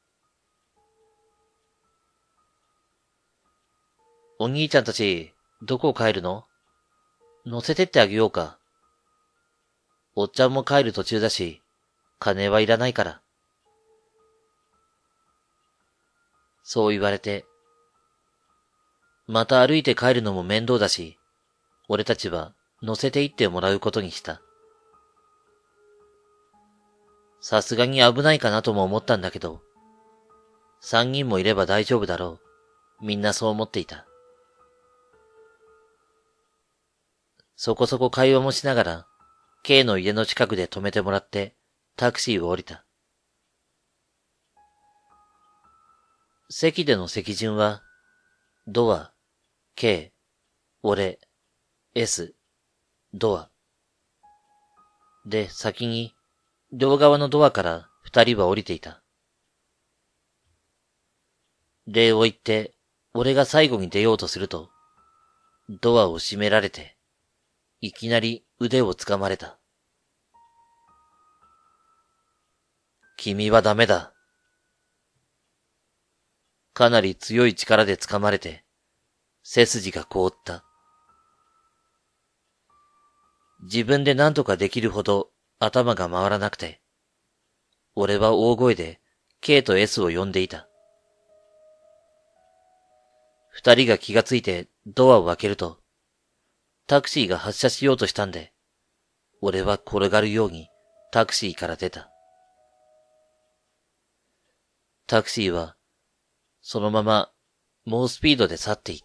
S1: お兄ちゃんたち、どこ帰るの？乗せてってあげようか。おっちゃんも帰る途中だし、金はいらないから。そう言われて、また歩いて帰るのも面倒だし、俺たちは乗せて行ってもらうことにした。さすがに危ないかなとも思ったんだけど、三人もいれば大丈夫だろう。みんなそう思っていた。そこそこ会話もしながら、K の家の近くで止めてもらって、タクシーを降りた。席での席順は、ドア、K、俺、S、ドア。で、先に、両側のドアから二人は降りていた。礼を言って、俺が最後に出ようとすると、ドアを閉められて、いきなり腕を掴まれた。君はダメだ。かなり強い力で掴まれて、背筋が凍った。自分で何とかできるほど頭が回らなくて、俺は大声で K と S を呼んでいた。二人が気がついてドアを開けると、タクシーが発車しようとしたんで、俺は転がるようにタクシーから出た。タクシーは、そのまま猛スピードで去っていった。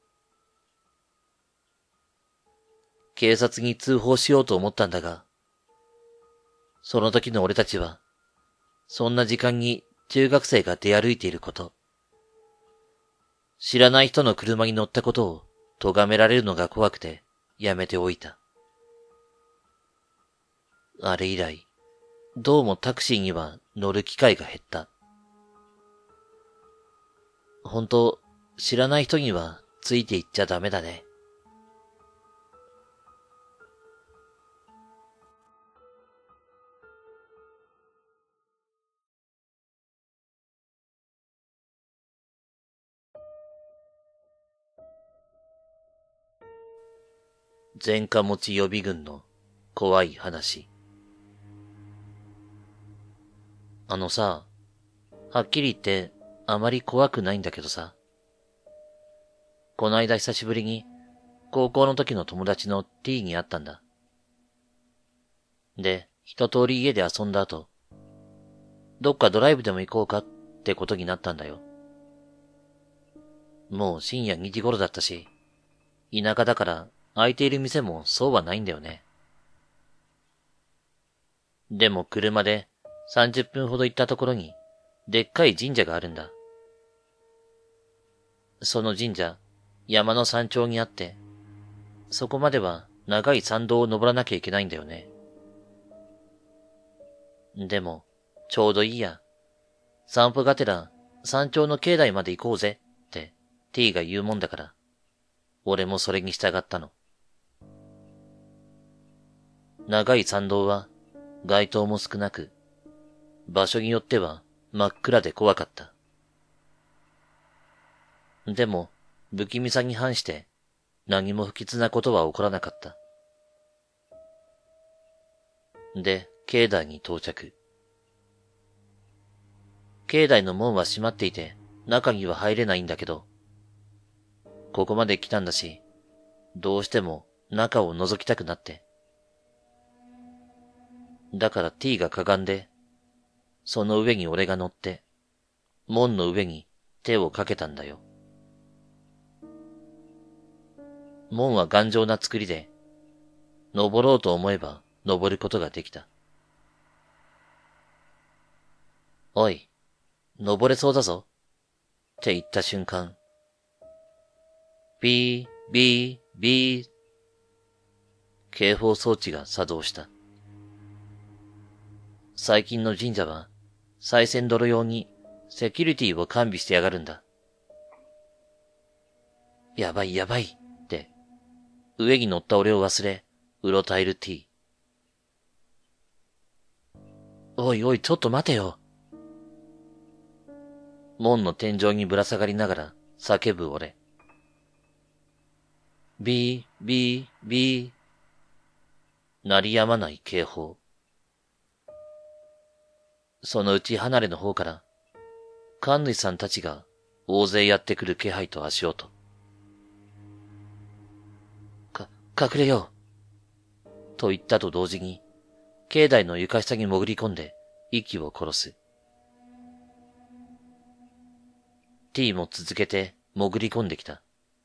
S1: 警察に通報しようと思ったんだが、その時の俺たちは、そんな時間に中学生が出歩いていること、知らない人の車に乗ったことを咎められるのが怖くてやめておいた。あれ以来、どうもタクシーには乗る機会が減った。本当、知らない人にはついていっちゃダメだね。前科持ち予備軍の怖い話。あのさ、はっきり言ってあまり怖くないんだけどさ。 この間久しぶりに高校の時の友達の T に会ったんだ。で、一通り家で遊んだ後、どっかドライブでも行こうかってことになったんだよ。もう深夜にじ頃だったし、田舎だから空いている店もそうはないんだよね。でも車でさんじゅっぷんほど行ったところに、でっかい神社があるんだ。その神社、山の山頂にあって、そこまでは長い山道を登らなきゃいけないんだよね。でも、ちょうどいいや。散歩がてら山頂の境内まで行こうぜって T が言うもんだから、俺もそれに従ったの。長い山道は街灯も少なく、場所によっては真っ暗で怖かった。でも、不気味さに反して何も不吉なことは起こらなかった。で、境内に到着。境内の門は閉まっていて、中には入れないんだけど、ここまで来たんだし、どうしても中を覗きたくなって。だから T がかがんで、その上に俺が乗って、門の上に手をかけたんだよ。門は頑丈な作りで、登ろうと思えば登ることができた。おい、登れそうだぞって言った瞬間、ビー、ビー、ビー、警報装置が作動した。最近の神社は、賽銭泥用にセキュリティを完備してやがるんだ。やばいやばいって、上に乗った俺を忘れ、うろたえる T。おいおい、ちょっと待てよ。門の天井にぶら下がりながら叫ぶ俺。ビー、ビー、ビー。鳴り止まない警報。そのうち離れの方から、神主さんたちが大勢やってくる気配と足音。か、隠れよう。と言ったと同時に、境内の床下に潜り込んで息を殺す。T も続けて潜り込んできた。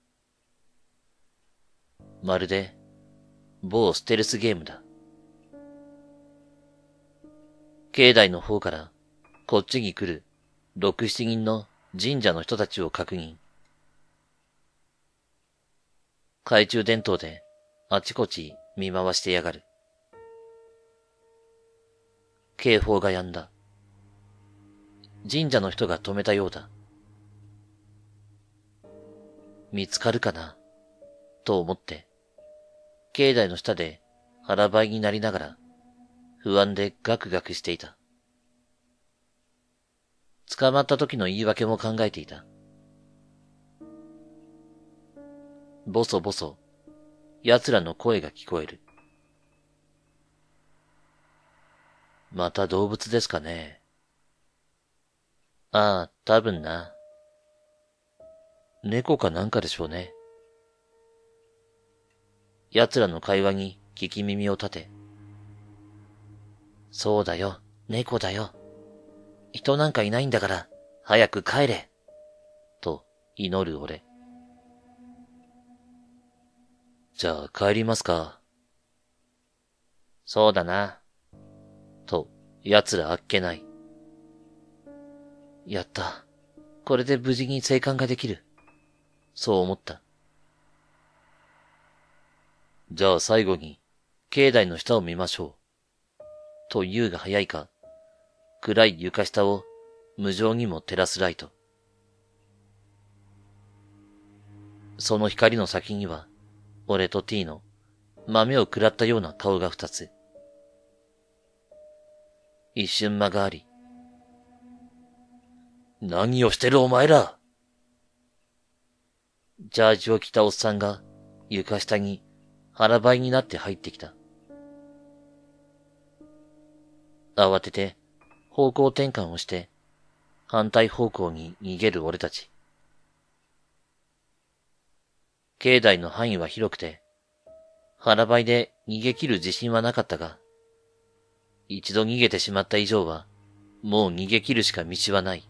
S1: まるで、某ステルスゲームだ。境内の方からこっちに来る六七人の神社の人たちを確認。懐中電灯であちこち見回してやがる。警報が止んだ。神社の人が止めたようだ。見つかるかなと思って、境内の下で腹ばいになりながら不安でガクガクしていた。捕まった時の言い訳も考えていた。ボソボソ、奴らの声が聞こえる。また動物ですかね。ああ、多分な。猫かなんかでしょうね。奴らの会話に聞き耳を立て。そうだよ、猫だよ。人なんかいないんだから、早く帰れ。と祈る俺。じゃあ帰りますか。そうだな。と、奴らあっけない。やった。これで無事に生還ができる。そう思った。じゃあ最後に、境内の下を見ましょう。と言うが早いか、暗い床下を無情にも照らすライト。その光の先には、俺と T の豆を食らったような顔が二つ。一瞬間があり、何をしてるお前ら！ジャージを着たおっさんが床下に腹ばいになって入ってきた。慌てて方向転換をして反対方向に逃げる俺たち。 境内の範囲は広くて、腹ばいで逃げ切る自信はなかったが、一度逃げてしまった以上は、もう逃げ切るしか道はない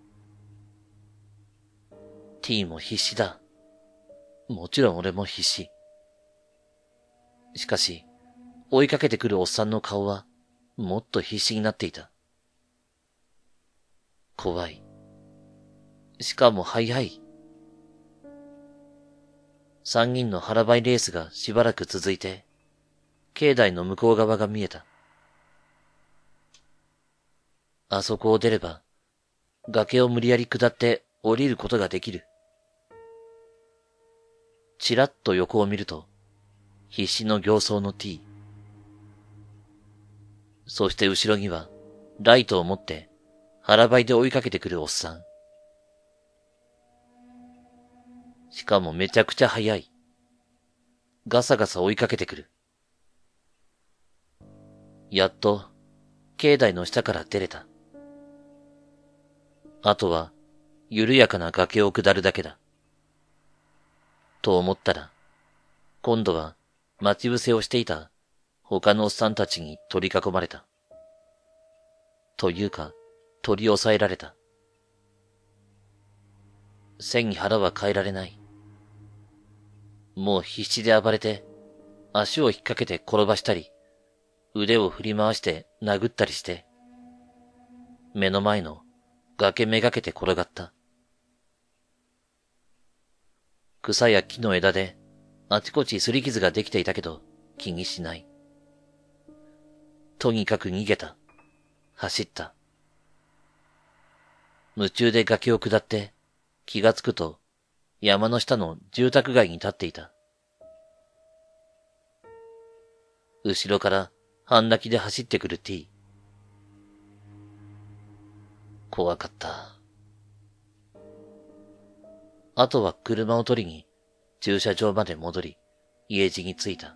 S1: 。T も必死だ。もちろん俺も必死。しかし、追いかけてくるおっさんの顔は、もっと必死になっていた。怖い。しかも速い。三人の腹ばいレースがしばらく続いて、境内の向こう側が見えた。あそこを出れば、崖を無理やり下って降りることができる。ちらっと横を見ると、必死の形相の T。そして後ろには、ライトを持って腹ばいで追いかけてくるおっさん。しかもめちゃくちゃ速い。ガサガサ追いかけてくる。やっと、境内の下から出れた。あとは、緩やかな崖を下るだけだ。と思ったら、今度は待ち伏せをしていた他のおっさんたちに取り囲まれた。というか、取り押さえられた。背に腹は変えられない。もう必死で暴れて、足を引っ掛けて転ばしたり、腕を振り回して殴ったりして、目の前の崖めがけて転がった。草や木の枝であちこち擦り傷ができていたけど気にしない。とにかく逃げた。走った。夢中で崖を下って気がつくと山の下の住宅街に立っていた。後ろから半泣きで走ってくる T。怖かった。あとは車を取りに駐車場まで戻り、家路に着いた。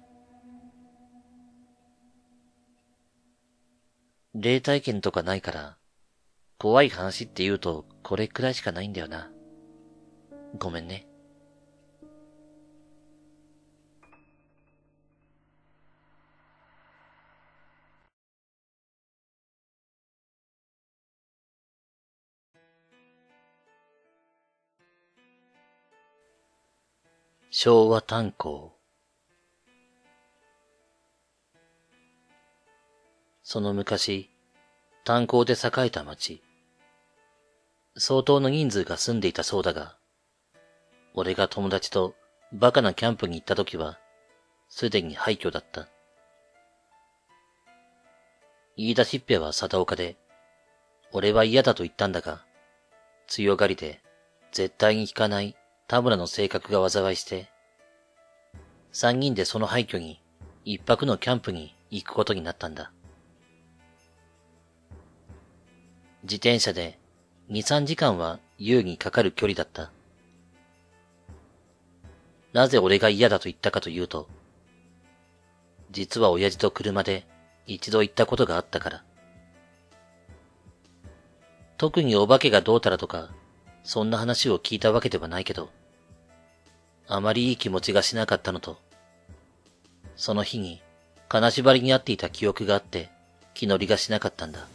S1: 霊体験とかないから、怖い話って言うとこれくらいしかないんだよな。ごめんね。昭和炭鉱。その昔、炭鉱で栄えた町。相当の人数が住んでいたそうだが、俺が友達とバカなキャンプに行った時は、すでに廃墟だった。言い出しっぺは貞岡で、俺は嫌だと言ったんだが、強がりで絶対に引かない田村の性格が災いして、三人でその廃墟に一泊のキャンプに行くことになったんだ。自転車でに、さんじかんは優にかかる距離だった。なぜ俺が嫌だと言ったかというと、実は親父と車で一度行ったことがあったから。特にお化けがどうたらとか、そんな話を聞いたわけではないけど、あまりいい気持ちがしなかったのと、その日に金縛りにあっていた記憶があって気乗りがしなかったんだ。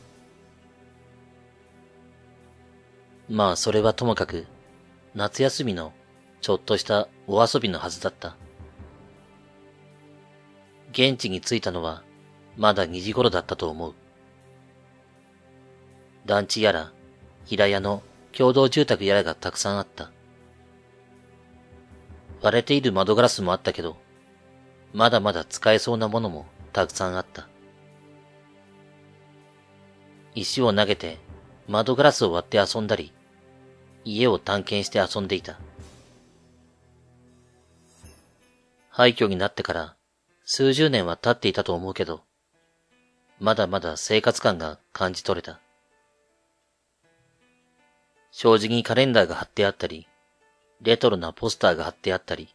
S1: まあそれはともかく、夏休みのちょっとしたお遊びのはずだった。現地に着いたのはまだにじ頃だったと思う。団地やら平屋の共同住宅やらがたくさんあった。割れている窓ガラスもあったけど、まだまだ使えそうなものもたくさんあった。石を投げて窓ガラスを割って遊んだり、家を探検して遊んでいた。廃墟になってから数十年は経っていたと思うけど、まだまだ生活感が感じ取れた。障子にカレンダーが貼ってあったり、レトロなポスターが貼ってあったり、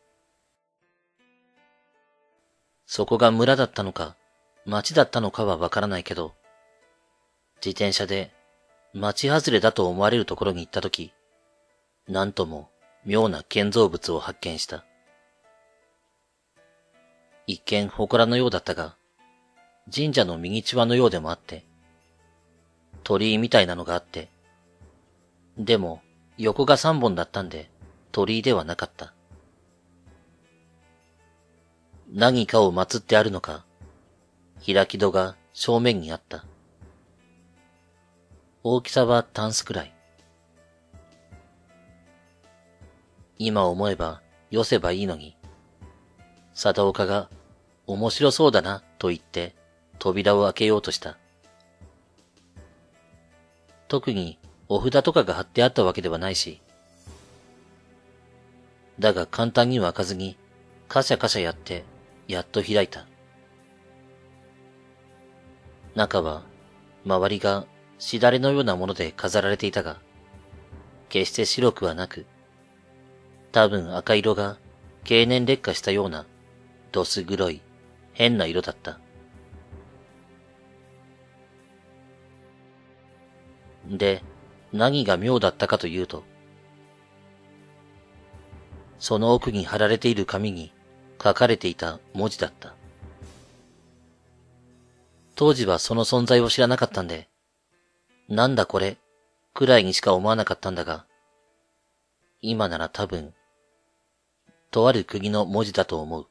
S1: そこが村だったのか町だったのかはわからないけど、自転車で町外れだと思われるところに行ったとき、なんとも妙な建造物を発見した。 一見祠のようだったが、神社のミニチュアのようでもあって、鳥居みたいなのがあって、でも横が三本だったんで鳥居ではなかった。何かを祀ってあるのか、開き戸が正面にあった。大きさはタンスくらい。今思えばよせばいいのに、貞岡が面白そうだなと言って扉を開けようとした。特にお札とかが貼ってあったわけではないし、だが簡単には開かずにカシャカシャやってやっと開いた。中は周りがしだれのようなもので飾られていたが、決して白くはなく、多分赤色が経年劣化したようなどす黒い変な色だった。で、何が妙だったかというと、その奥に貼られている紙に書かれていた文字だった。当時はその存在を知らなかったんで、なんだこれくらいにしか思わなかったんだが、今なら多分、とある国の文字だと思う。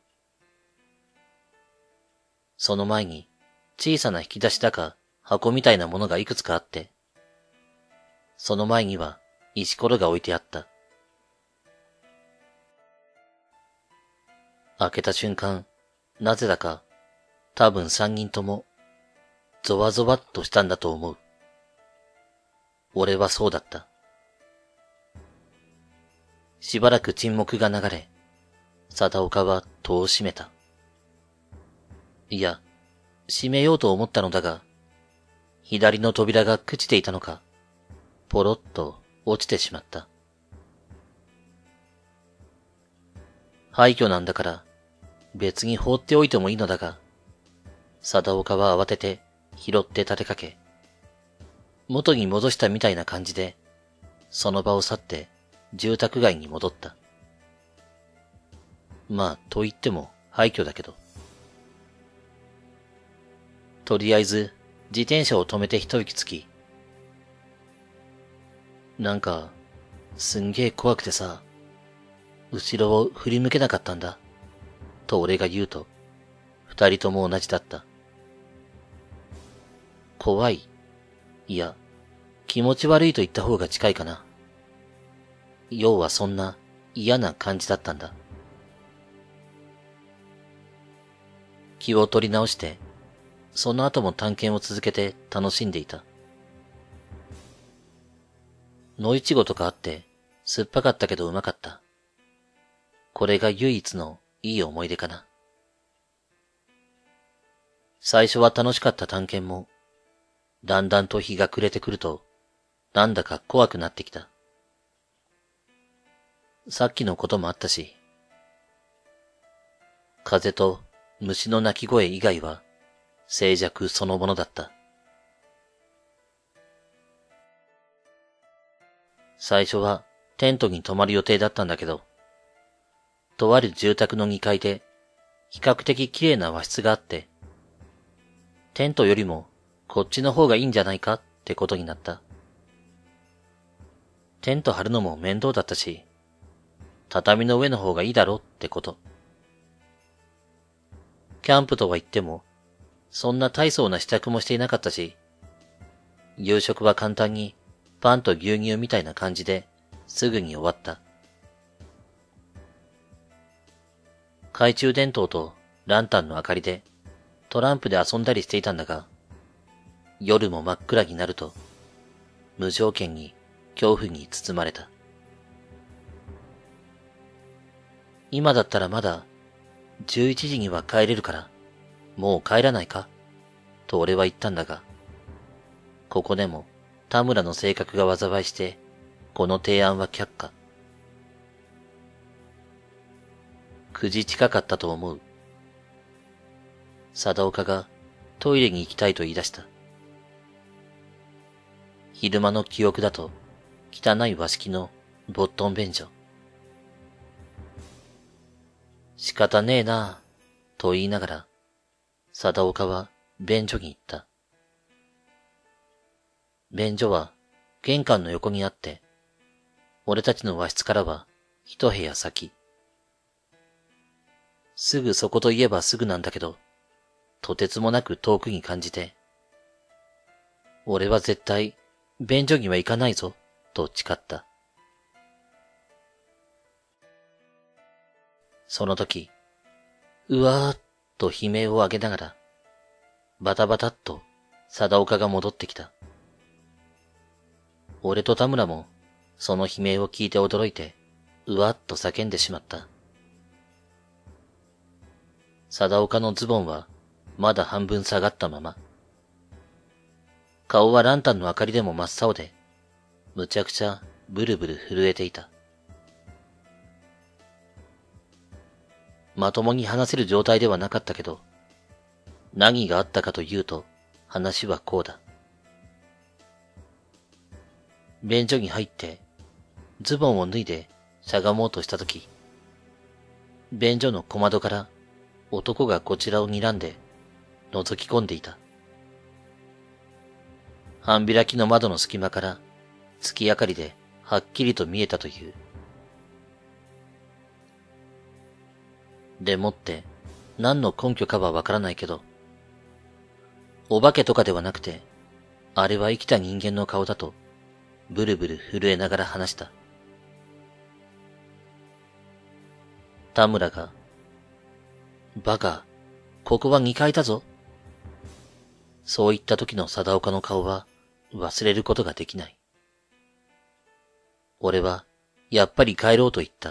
S1: その前に小さな引き出しだか箱みたいなものがいくつかあって、その前には石ころが置いてあった。開けた瞬間、なぜだか多分三人ともゾワゾワっとしたんだと思う。俺はそうだった。しばらく沈黙が流れ、貞岡は戸を閉めた。いや、閉めようと思ったのだが、左の扉が朽ちていたのか、ポロッと落ちてしまった。廃墟なんだから、別に放っておいてもいいのだが、貞岡は慌てて拾って立てかけ、元に戻したみたいな感じで、その場を去って住宅街に戻った。まあ、と言っても廃墟だけど。とりあえず、自転車を止めて一息つき、なんか、すんげえ怖くてさ、後ろを振り向けなかったんだ、と俺が言うと、二人とも同じだった。怖い。いや、気持ち悪いと言った方が近いかな。要はそんな嫌な感じだったんだ。気を取り直して、その後も探検を続けて楽しんでいた。野いちごとかあって、酸っぱかったけどうまかった。これが唯一のいい思い出かな。最初は楽しかった探検も、だんだんと日が暮れてくると、なんだか怖くなってきた。さっきのこともあったし、風と虫の鳴き声以外は静寂そのものだった。最初はテントに泊まる予定だったんだけど、とある住宅のにかいで比較的綺麗な和室があって、テントよりもこっちの方がいいんじゃないかってことになった。テント張るのも面倒だったし、畳の上の方がいいだろってこと。キャンプとは言っても、そんな大層な支度もしていなかったし、夕食は簡単にパンと牛乳みたいな感じですぐに終わった。懐中電灯とランタンの明かりでトランプで遊んだりしていたんだが、夜も真っ暗になると無条件に恐怖に包まれた。今だったらまだじゅういちじには帰れるから、もう帰らないかと俺は言ったんだが、ここでも田村の性格が災いして、この提案は却下。くじ近かったと思う。貞岡がトイレに行きたいと言い出した。昼間の記憶だと、汚い和式のボットン便所。仕方ねえなぁ、 と言いながら、貞岡は便所に行った。便所は玄関の横にあって、俺たちの和室からは一部屋先。すぐそこといえばすぐなんだけど、とてつもなく遠くに感じて、俺は絶対便所には行かないぞ、と誓った。その時、うわーっと悲鳴を上げながら、バタバタっと貞岡が戻ってきた。俺と田村もその悲鳴を聞いて驚いて、うわっと叫んでしまった。貞岡のズボンはまだ半分下がったまま。顔はランタンの明かりでも真っ青で、むちゃくちゃブルブル震えていた。まともに話せる状態ではなかったけど、何があったかというと、話はこうだ。便所に入って、ズボンを脱いでしゃがもうとしたとき、便所の小窓から男がこちらを睨んで覗き込んでいた。半開きの窓の隙間から月明かりではっきりと見えたという。でもって何の根拠かはわからないけど、お化けとかではなくて、あれは生きた人間の顔だとブルブル震えながら話した。田村が、バカ、ここはにかいだぞ。そう言った時の貞岡の顔は忘れることができない。俺はやっぱり帰ろうと言った。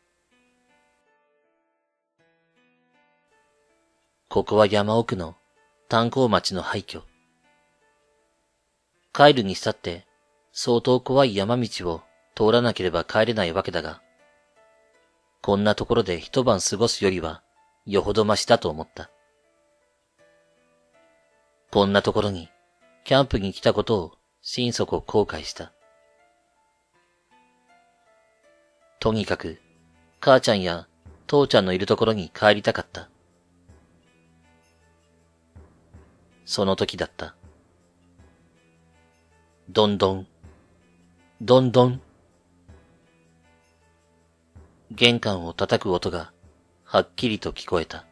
S1: ここは山奥の炭鉱町の廃墟。帰るにしたって相当怖い山道を通らなければ帰れないわけだが、こんなところで一晩過ごすよりはよほどましだと思った。こんなところにキャンプに来たことを心底後悔した。とにかく母ちゃんや父ちゃんのいるところに帰りたかった。その時だった。どんどん、どんどん。玄関を叩く音がはっきりと聞こえた。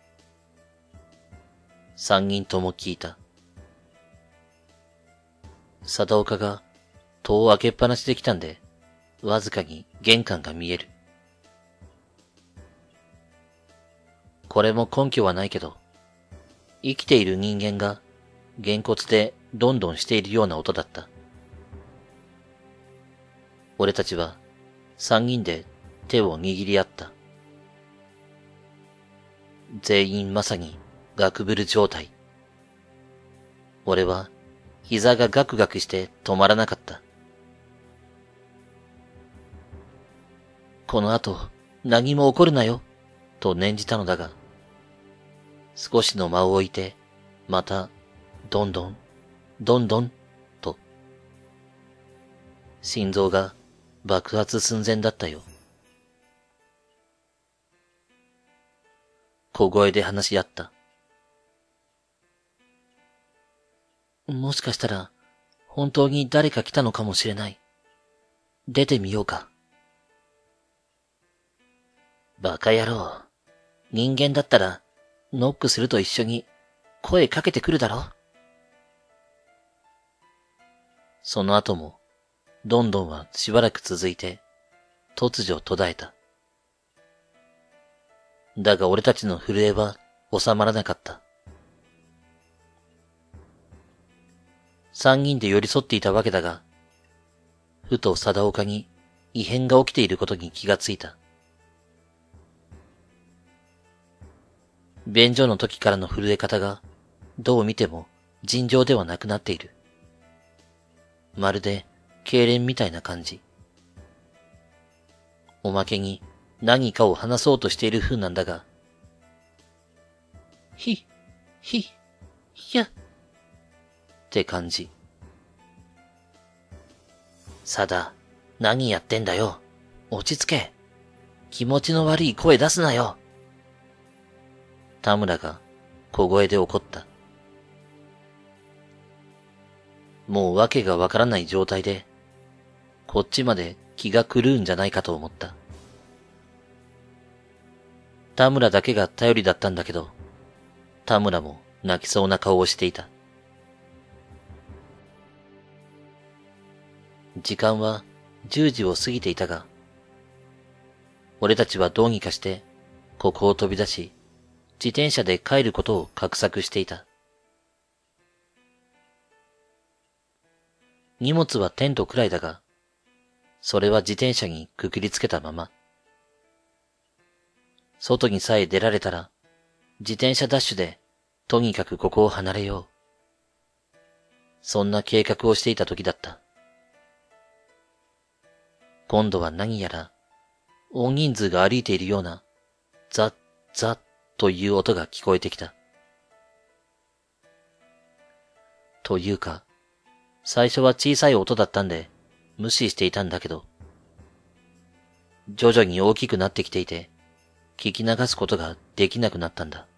S1: 三人とも聞いた。貞岡が戸を開けっぱなしで来たんで、わずかに玄関が見える。これも根拠はないけど、生きている人間がげんこつでどんどんしているような音だった。俺たちは三人で手を握り合った。全員まさにガクブル状態。俺は膝がガクガクして止まらなかった。この後何も起こるなよ、と念じたのだが、少しの間を置いて、また、どんどん、どんどん、と。心臓が爆発寸前だったよ。小声で話し合った。もしかしたら、本当に誰か来たのかもしれない。出てみようか。バカ野郎。人間だったら、ノックすると一緒に声かけてくるだろ。その後も、どんどんはしばらく続いて、突如途絶えた。だが俺たちの震えは収まらなかった。三人で寄り添っていたわけだが、ふと貞岡に異変が起きていることに気がついた。便所の時からの震え方が、どう見ても尋常ではなくなっている。まるで、痙攣みたいな感じ。おまけに、何かを話そうとしている風なんだが、ひ、ひ、ひゃ、って感じ。さだ、何やってんだよ。落ち着け。気持ちの悪い声出すなよ。 田村が小声で怒った。もう訳がわからない状態で、こっちまで気が狂うんじゃないかと思った。田村だけが頼りだったんだけど、田村も泣きそうな顔をしていた。時間はじゅうじを過ぎていたが、俺たちはどうにかしてここを飛び出し、自転車で帰ることを画策していた。荷物はテントくらいだが、それは自転車にくくりつけたまま。外にさえ出られたら、自転車ダッシュで、とにかくここを離れよう。そんな計画をしていた時だった。今度は何やら、大人数が歩いているような、ザッザッという音が聞こえてきた。というか、最初は小さい音だったんで、無視していたんだけど、徐々に大きくなってきていて、聞き流すことができなくなったんだ。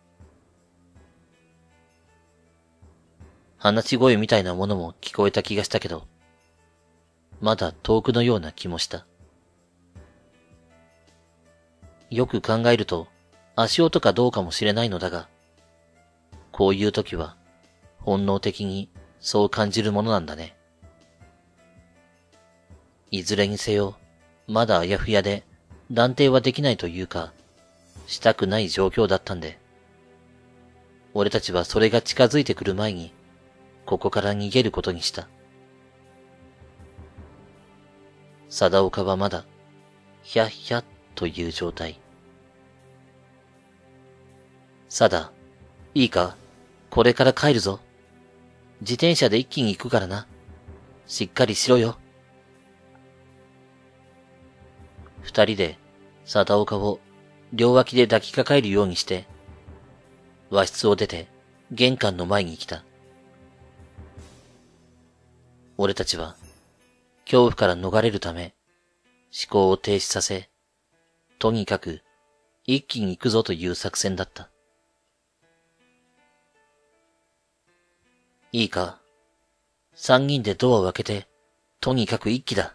S1: 話し声みたいなものも聞こえた気がしたけど、まだ遠くのような気もした。よく考えると、足音かどうかもしれないのだが、こういう時は、本能的にそう感じるものなんだね。いずれにせよ、まだあやふやで断定はできないというか、したくない状況だったんで、俺たちはそれが近づいてくる前に、ここから逃げることにした。貞岡はまだ、ひゃっひゃっという状態。貞、いいか、これから帰るぞ。自転車で一気に行くからな。しっかりしろよ。二人で、貞岡を両脇で抱きかかえるようにして、和室を出て玄関の前に来た。俺たちは、恐怖から逃れるため、思考を停止させ、とにかく一気に行くぞという作戦だった。いいか、三人でドアを開けて、とにかく一気だ。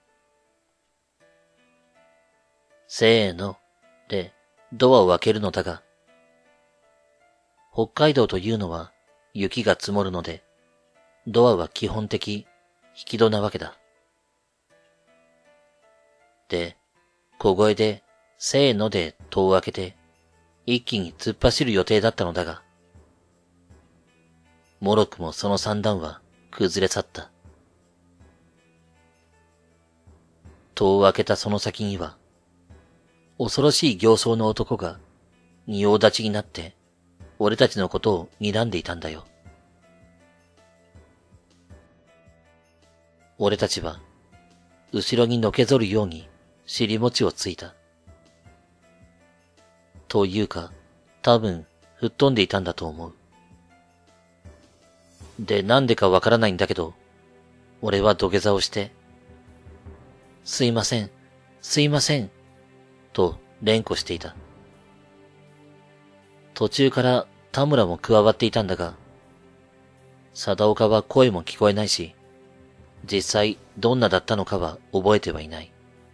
S1: せーの、で、ドアを開けるのだが、北海道というのは雪が積もるので、ドアは基本的、引き戸なわけだ。で、小声で、せーので戸を開けて、一気に突っ走る予定だったのだが、もろくもその三段は崩れ去った。戸を開けたその先には、恐ろしい形相の男が仁王立ちになって俺たちのことを睨んでいたんだよ。俺たちは後ろにのけぞるように尻餅をついた。というか多分吹っ飛んでいたんだと思う。で、なんでかわからないんだけど、俺は土下座をして、すいません、すいません、と連呼していた。途中から田村も加わっていたんだが、貞岡は声も聞こえないし、実際どんなだったのかは覚えてはいない。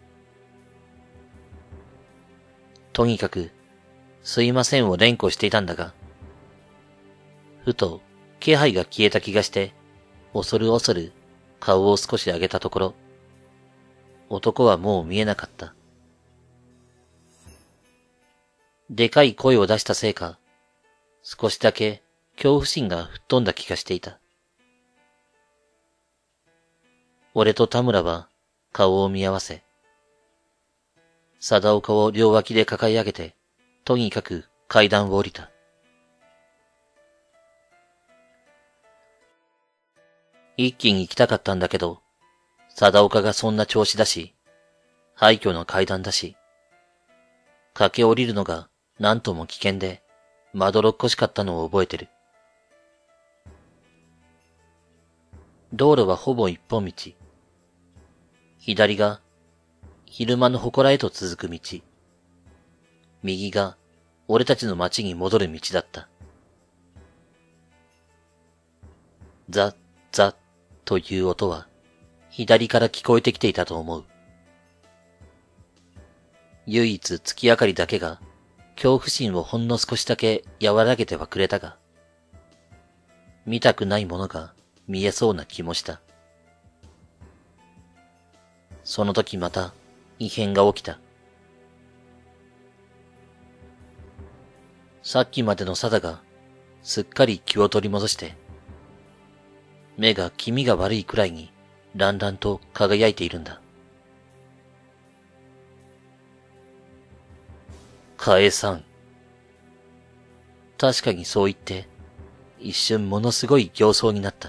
S1: とにかく、すいませんを連呼していたんだが、ふと気配が消えた気がして、恐る恐る顔を少し上げたところ、男はもう見えなかった。でかい声を出したせいか、少しだけ恐怖心が吹っ飛んだ気がしていた。俺と田村は顔を見合わせ、貞岡を両脇で抱え上げて、とにかく階段を降りた。一気に行きたかったんだけど、貞岡がそんな調子だし、廃墟の階段だし、駆け降りるのが何とも危険で、まどろっこしかったのを覚えてる。道路はほぼ一本道。左が、昼間の祠へと続く道。右が、 俺たちの町に戻る道だった。ザッザッという音は左から聞こえてきていたと思う。唯一月明かりだけが恐怖心をほんの少しだけ和らげてはくれたが、見たくないものが見えそうな気もした。その時また異変が起きた。さっきまでのサダがすっかり気を取り戻して、目が気味が悪いくらいにランランと輝いているんだ。カエさん。確かにそう言って、一瞬ものすごい形相になった。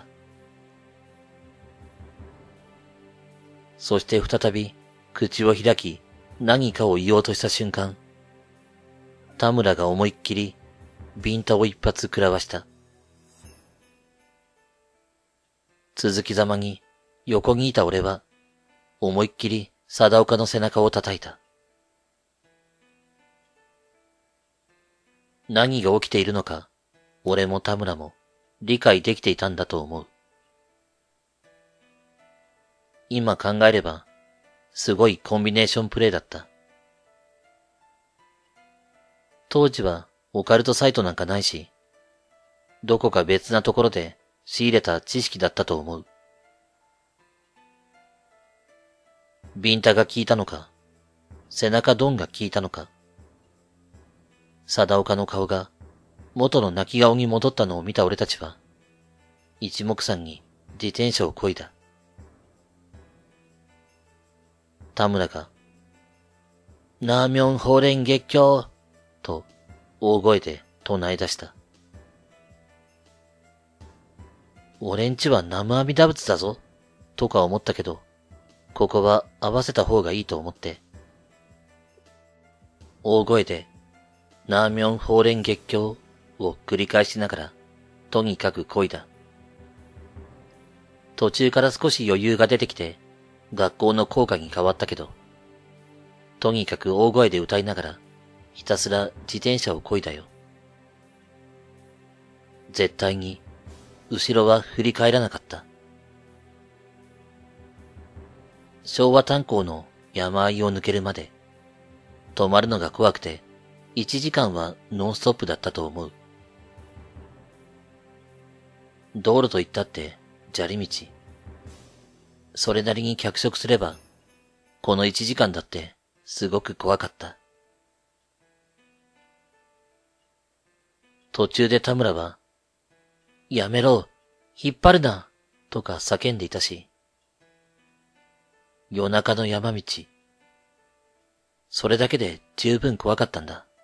S1: そして再び口を開き何かを言おうとした瞬間、田村が思いっきりビンタを一発食らわした。続きざまに横にいた俺は思いっきり貞岡の背中を叩いた。何が起きているのか、俺も田村も理解できていたんだと思う。今考えれば、すごいコンビネーションプレイだった。当時はオカルトサイトなんかないし、どこか別なところで仕入れた知識だったと思う。ビンタが効いたのか、背中ドンが効いたのか、貞岡の顔が元の泣き顔に戻ったのを見た俺たちは、一目散に自転車を漕いだ。田村が、ナーミョンホーレン月経と大声で唱え出した。俺んちは南無阿弥陀仏だぞ、とか思ったけど、ここは合わせた方がいいと思って、大声で、ナーミョンホーレン月経を繰り返しながら、とにかく漕いだ。途中から少し余裕が出てきて、学校の校歌に変わったけど、とにかく大声で歌いながら、ひたすら自転車を漕いだよ。絶対に、後ろは振り返らなかった。昭和炭鉱の山あいを抜けるまで、止まるのが怖くて、一時間はノンストップだったと思う。道路と言ったって砂利道。それなりに脚色すれば、この一時間だってすごく怖かった。途中で田村は、やめろ、引っ張るな、とか叫んでいたし、夜中の山道、それだけで十分怖かったんだ。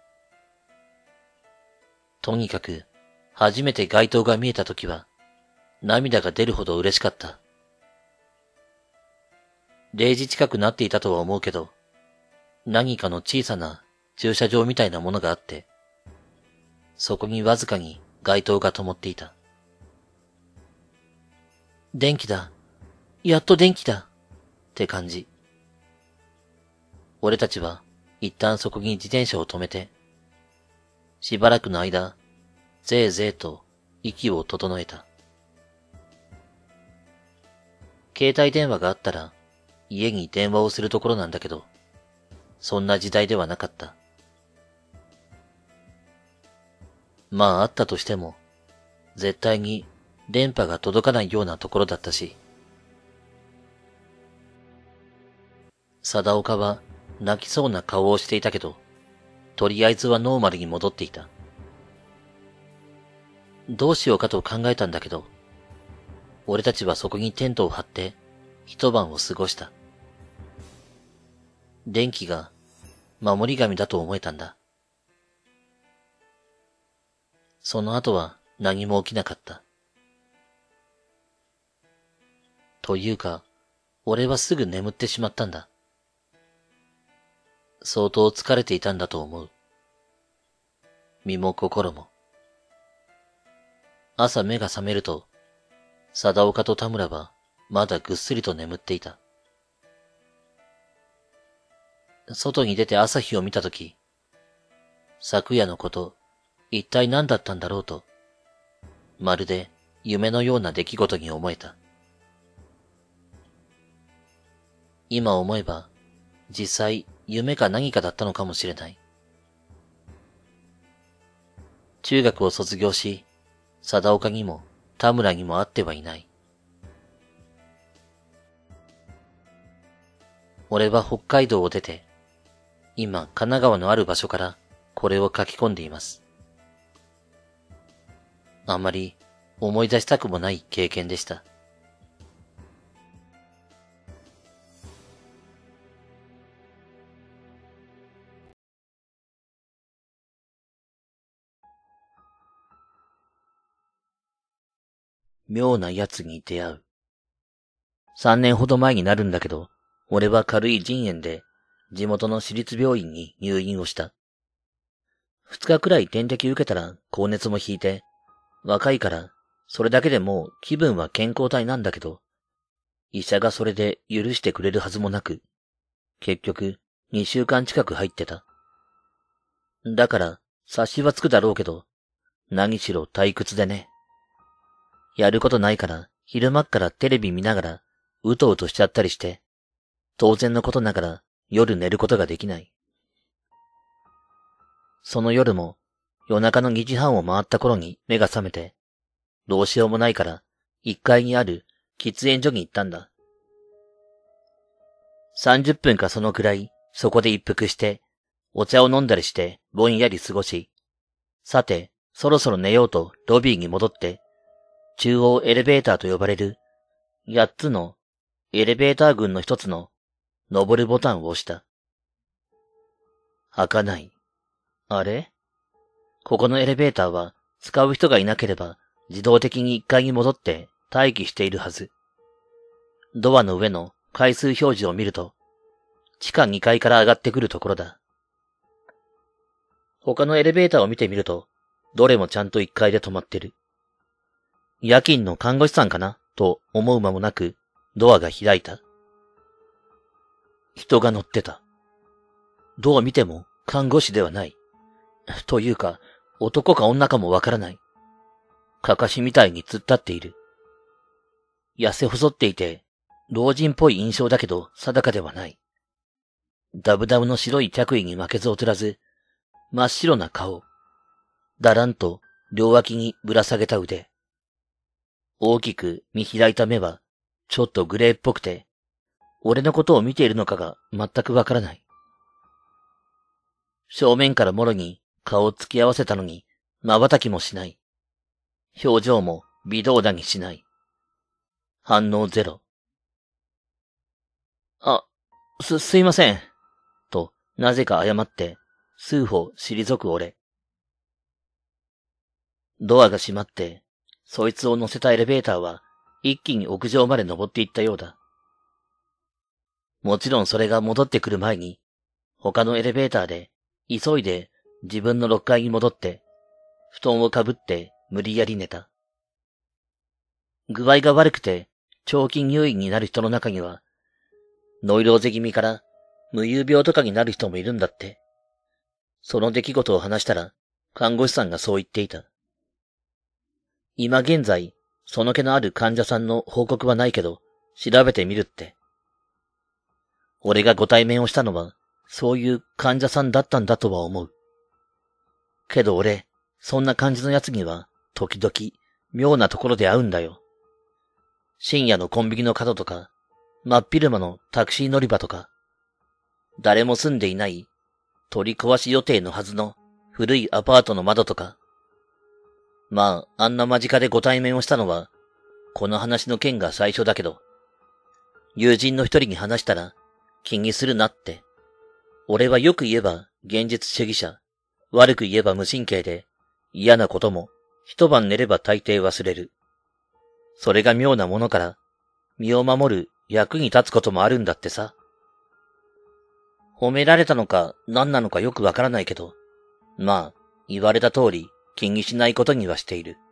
S1: とにかく、初めて街灯が見えたときは、涙が出るほど嬉しかった。れいじ近くなっていたとは思うけど、何かの小さな駐車場みたいなものがあって、そこにわずかに街灯が灯っていた。電気だ。やっと電気だ。って感じ。俺たちは一旦そこに自転車を止めて、しばらくの間、ぜいぜいと息を整えた。携帯電話があったら家に電話をするところなんだけど、そんな時代ではなかった。まああったとしても、絶対に電波が届かないようなところだったし、貞岡は泣きそうな顔をしていたけど、とりあえずはノーマルに戻っていた。どうしようかと考えたんだけど、俺たちはそこにテントを張って一晩を過ごした。電気が守り神だと思えたんだ。その後は何も起きなかった。というか、俺はすぐ眠ってしまったんだ。相当疲れていたんだと思う。身も心も。朝目が覚めると、貞岡と田村はまだぐっすりと眠っていた。外に出て朝日を見たとき、 昨夜のこと、一体何だったんだろうと、まるで夢のような出来事に思えた。今思えば、実際夢か何かだったのかもしれない。中学を卒業し、貞岡にも田村にも会ってはいない。俺は北海道を出て、今神奈川のある場所からこれを書き込んでいます。あまり思い出したくもない経験でした。妙な奴に出会う。三年ほど前になるんだけど、俺は軽い腎炎で地元の私立病院に入院をした。二日くらい点滴受けたら高熱も引いて、若いからそれだけでもう気分は健康体なんだけど、医者がそれで許してくれるはずもなく、結局二週間近く入ってた。だから察しはつくだろうけど、何しろ退屈でね。やることないから昼間っからテレビ見ながらうとうとしちゃったりして、当然のことながら夜寝ることができない。その夜も夜中のにじはんを回った頃に目が覚めて、どうしようもないからいっかいにある喫煙所に行ったんだ。さんじゅっぷんかそのくらいそこで一服してお茶を飲んだりしてぼんやり過ごし、さてそろそろ寝ようとロビーに戻って、中央エレベーターと呼ばれるやっつのエレベーター群の一つの登るボタンを押した。開かない。あれ？ここのエレベーターは使う人がいなければ自動的にいっかいに戻って待機しているはず。ドアの上の回数表示を見ると、地下にかいから上がってくるところだ。他のエレベーターを見てみると、どれもちゃんといっかいで止まってる。夜勤の看護師さんかなと思う間もなく、ドアが開いた。人が乗ってた。どう見ても看護師ではない。というか、男か女かもわからない。かかしみたいに突っ立っている。痩せ細っていて、老人っぽい印象だけど定かではない。ダブダブの白い着衣に負けず劣らず、真っ白な顔。だらんと両脇にぶら下げた腕。大きく見開いた目は、ちょっとグレーっぽくて、俺のことを見ているのかが全くわからない。正面からもろに顔を突き合わせたのに、瞬きもしない。表情も微動だにしない。反応ゼロ。あ、す、すいません。と、なぜか謝って、数歩退く俺。ドアが閉まって、そいつを乗せたエレベーターは、一気に屋上まで登っていったようだ。もちろんそれが戻ってくる前に、他のエレベーターで、急いで自分のろっかいに戻って、布団をかぶって無理やり寝た。具合が悪くて長期入院になる人の中には、ノイローゼ気味から無遊病とかになる人もいるんだって。その出来事を話したら、看護師さんがそう言っていた。今現在、その気のある患者さんの報告はないけど、調べてみるって。俺がご対面をしたのは、そういう患者さんだったんだとは思う。けど俺、そんな感じの奴には、時々、妙なところで会うんだよ。深夜のコンビニの角とか、真っ昼間のタクシー乗り場とか、誰も住んでいない、取り壊し予定のはずの古いアパートの窓とか。まあ、あんな間近でご対面をしたのは、この話の件が最初だけど、友人の一人に話したら、気にするなって。俺はよく言えば現実主義者、悪く言えば無神経で、嫌なことも一晩寝れば大抵忘れる。それが妙なものから、身を守る役に立つこともあるんだってさ。褒められたのか何なのかよくわからないけど、まあ、言われた通り気にしないことにはしている。